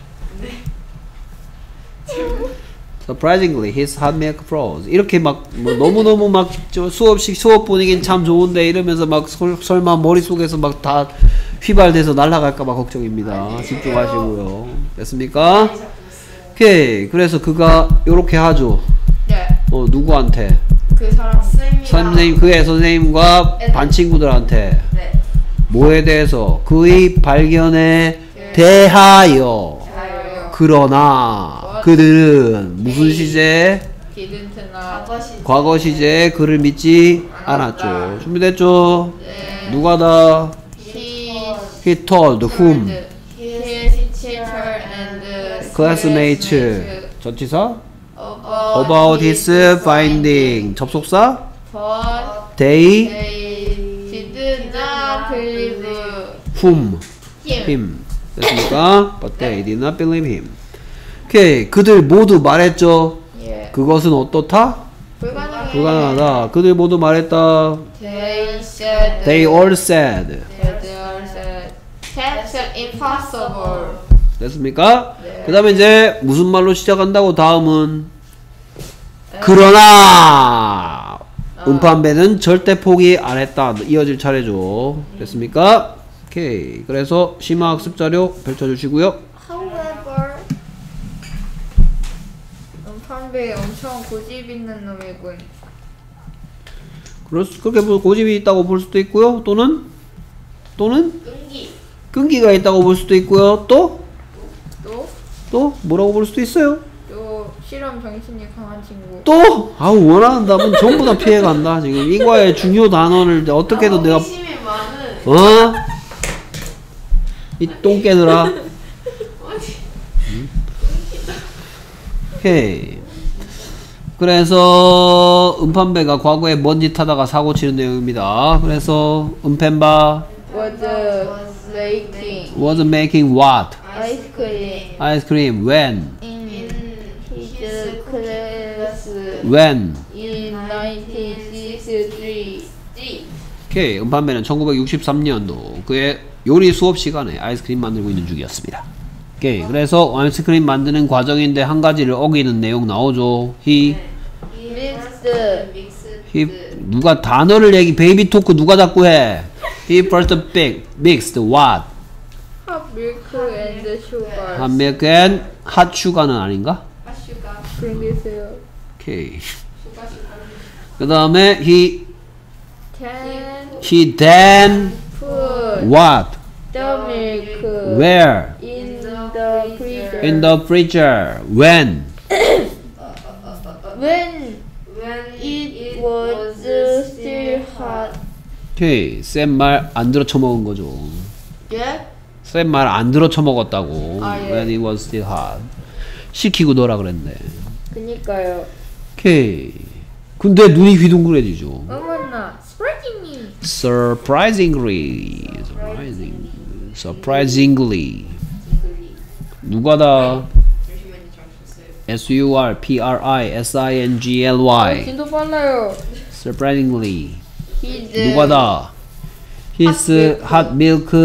Surprisingly, his hot milk froze. 이렇게 막 뭐 너무너무 막 저 수업식 수업 분위기는 참 좋은데 이러면서 막 설, 설마 머릿속에서 막 다 휘발돼서 날아갈까봐 걱정입니다. 집중하시고요. 됐습니까? 오케이. 그래서 그가 요렇게 하죠. 네. 어 누구한테? 그 사람. 선생님 그의 선생님과 반 친구들한테 네. 뭐에 대해서 그의 발견에 대하여. 아요. 그러나 그들은 무슨 시제? 디든트나. 과거 시제. 과거 시제에 그를 믿지 않았죠. 준비됐죠? 네. 누가 다? He He told whom? his teacher and classmates. 전치사? about, About his finding. 접속사? but They they did not believe whom? him. him. 됐습니까? But they did not believe him. 오케이. 그들 모두 말했죠. 예. 그것은 어떻다? 불가능해. 불가능하다. 그들 모두 말했다. They said. They all said. They all said. That's impossible. 됐습니까? 네. 그 다음에 이제 무슨 말로 시작한다고 다음은 그러나 음판배는 절대 포기 안 했다. 이어질 차례죠. 됐습니까? 오케이. 그래서 심화학습 자료 펼쳐주시고요. However, 음판배 엄청 고집 있는 놈이군. 그럴 수, 그렇게 뭐 고집이 있다고 볼 수도 있고요. 또는 또는 끈기. 끈기가 있다고 볼 수도 있고요. 또 또, 또 뭐라고 볼 수도 있어요. 또 실험 정신이 강한 친구. 또 아우 원하는 답은 전부 다 피해간다. 지금 이과의 중요 단어를 어떻게든 내가 호기심이 많은. 어? 이 똥개들아. 응? 오케이. 그래서 음판배가 과거에 뭔 짓 하다가 사고 치는 내용입니다. 그래서 음펜바 Was making was making what? ice cream ice cream when? in his class when? in nineteen sixty-three. 오케이. 음판배는 천구백육십삼 년도 그의 요리 수업 시간에 아이스크림 만들고 있는 중이었습니다. 오케이. 그래서 아이스크림 만드는 과정인데 한 가지를 어기는 내용 나오죠. he Mixed he 누가 단어를 얘기 베이비 토크 누가 자꾸 해. he first big mixed what? hot milk and sugar. hot milk and hot sugar는 아닌가? 슈가. 그러겠어요. 오케이. 슈가 슈가. 그 다음에 he Can he then put what? the milk where? in the freezer. in the freezer when? When When it was still hot. 오케이. 쌤 말 안 들어 처먹은 거죠. 예? 쌤 말 안 들어 처먹었다고. 아, 예. when it was still hot. 시키고 넣으라 그랬네. 그니까요. 오케이. 근데 눈이 휘둥그레지죠. 어머나, surprisingly. surprisingly surprising surprisingly 누가 다 열심히 잘하셨어요. S U R P R I S I N G L Y 진도 빨라요. surprisingly His 누가 다 his hot milk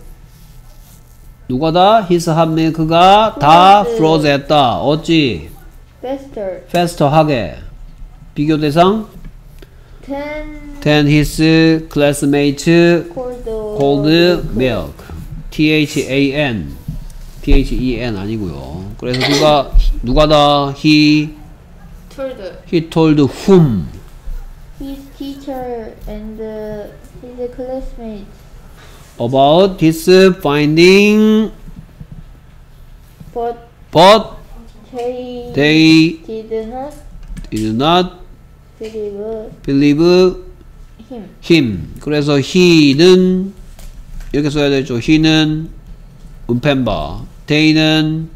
누가 다 his hot milk가 다 froze 했다. 어찌 faster faster 하게 비교 대상 than than his classmate cold cold milk. T H A N T H E N 아니고요. 그래서 누가 누가 다 he told he told whom his teacher and his classmates about his finding, but but they they did not did not believe believe him. him. 그래서 he는 이렇게 써야 되죠. he는 음펜바, they는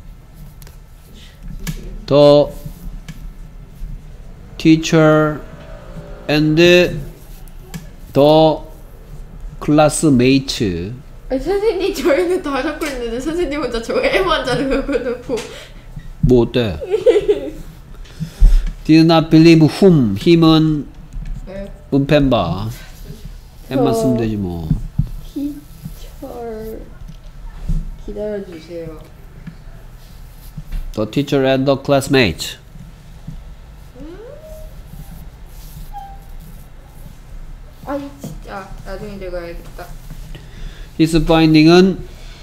the teacher and 더 클래스메이트. 아니, 선생님 저희는 다 적고 있는데 선생님 혼자 저 M만 적어놓고. 뭐 어때? Did not believe whom. 힘은 네. 은펜바. M만 저- 쓰면 되지 뭐. 티처 기다려주세요. The teacher and the classmate. 아이 진짜 나중에 읽어야겠다. His finding은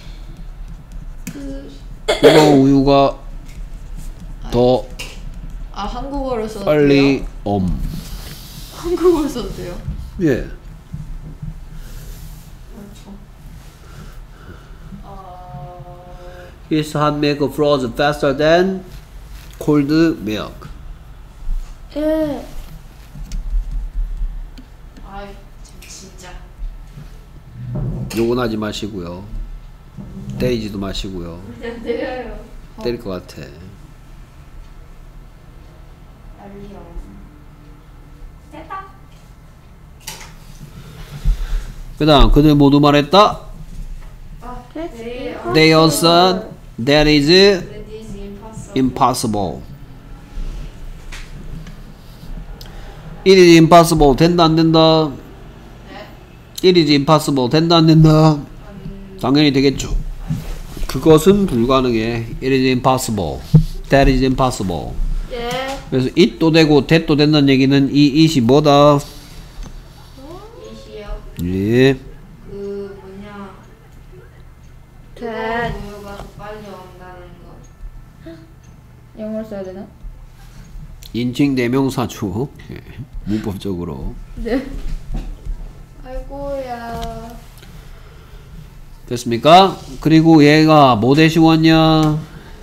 이거 우유가 더 아 한국어로 써도 빨리 돼요? 엄. 한국어로 써도 돼요? 예. His hot milk froze faster than cold milk. 예. 아이 진짜. 욕은 하지 마시고요. 때리지도 마시고요. 그냥 때려요. 때릴 것 같아. 빨리요. 됐다. 그 다음 그들 모두 말했다. 아, 네. 네. They all said that is That is impossible. impossible. It is impossible. 된다 안 된다. 네. It is impossible. 된다 안 된다. 음, 당연히 되겠죠. 그것은 불가능해. It is impossible. That is impossible. 예. 그래서 it도 되고 that도 된다는 얘기는 이 it이 뭐다? 이시요. 예. 그 뭐냐. that 우유가 더 빨리 온다는 거. 영어로 써야 되나? 인칭 대명사죠. 예. 문법적으로. 네. 아이고야. 됐습니까? 그리고 얘가 뭐 대신 왔냐?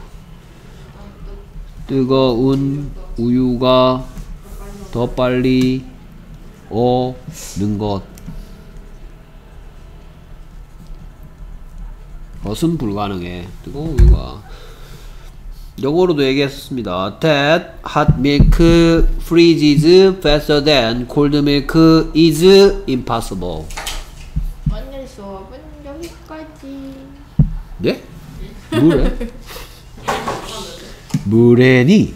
뜨거운 우유가 더 빨리 오는 것. 그것은 불가능해. 뜨거운 우유가. 영어로도 얘기했습니다. That hot milk freezes faster than cold milk is impossible. 오늘 수업은 여기까지. 네? 뭐래? 뭐래니?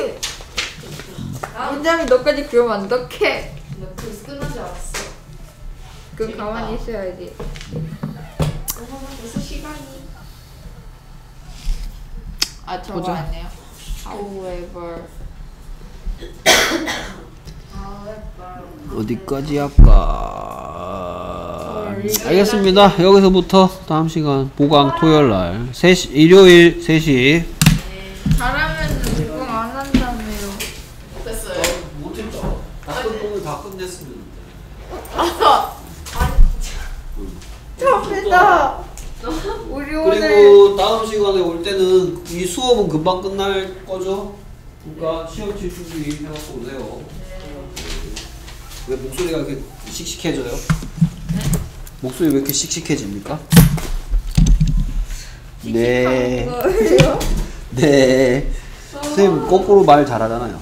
문장이 너까지 그러면 어떡해? 나 그래서 끝나지 않았어. 그 재밌다. 가만히 있어야지. 어, 벌써 시간이. 아 저거 보자. 아니에요? However. 어디까지 할까? 알겠습니다. 여기서부터 다음 시간 보강 토요일날 세 시, 일요일 세 시. 잘하면 이거 안 한다며요. 됐어요. 못했죠. 다 끝, 다 끝냈으면. 접니다. 우리 오늘 그리고 다음 시간에 올 때는 이 수업은 금방 끝날 거죠? 그러니까 시험 칠 준비 해갖고 오세요. 왜 목소리가 이렇게 씩씩해져요? 목소리 왜 이렇게 씩씩해집니까? 네. 거예요? 네. 선생님 거꾸로 말 잘하잖아요.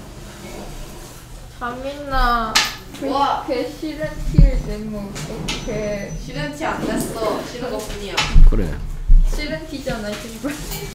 자민아. 우와. 그 싫은 티를 내면 어떡해. 싫은 티 안 냈어. 싫은 것 뿐이야. 그래. 싫은 티잖아, 신발.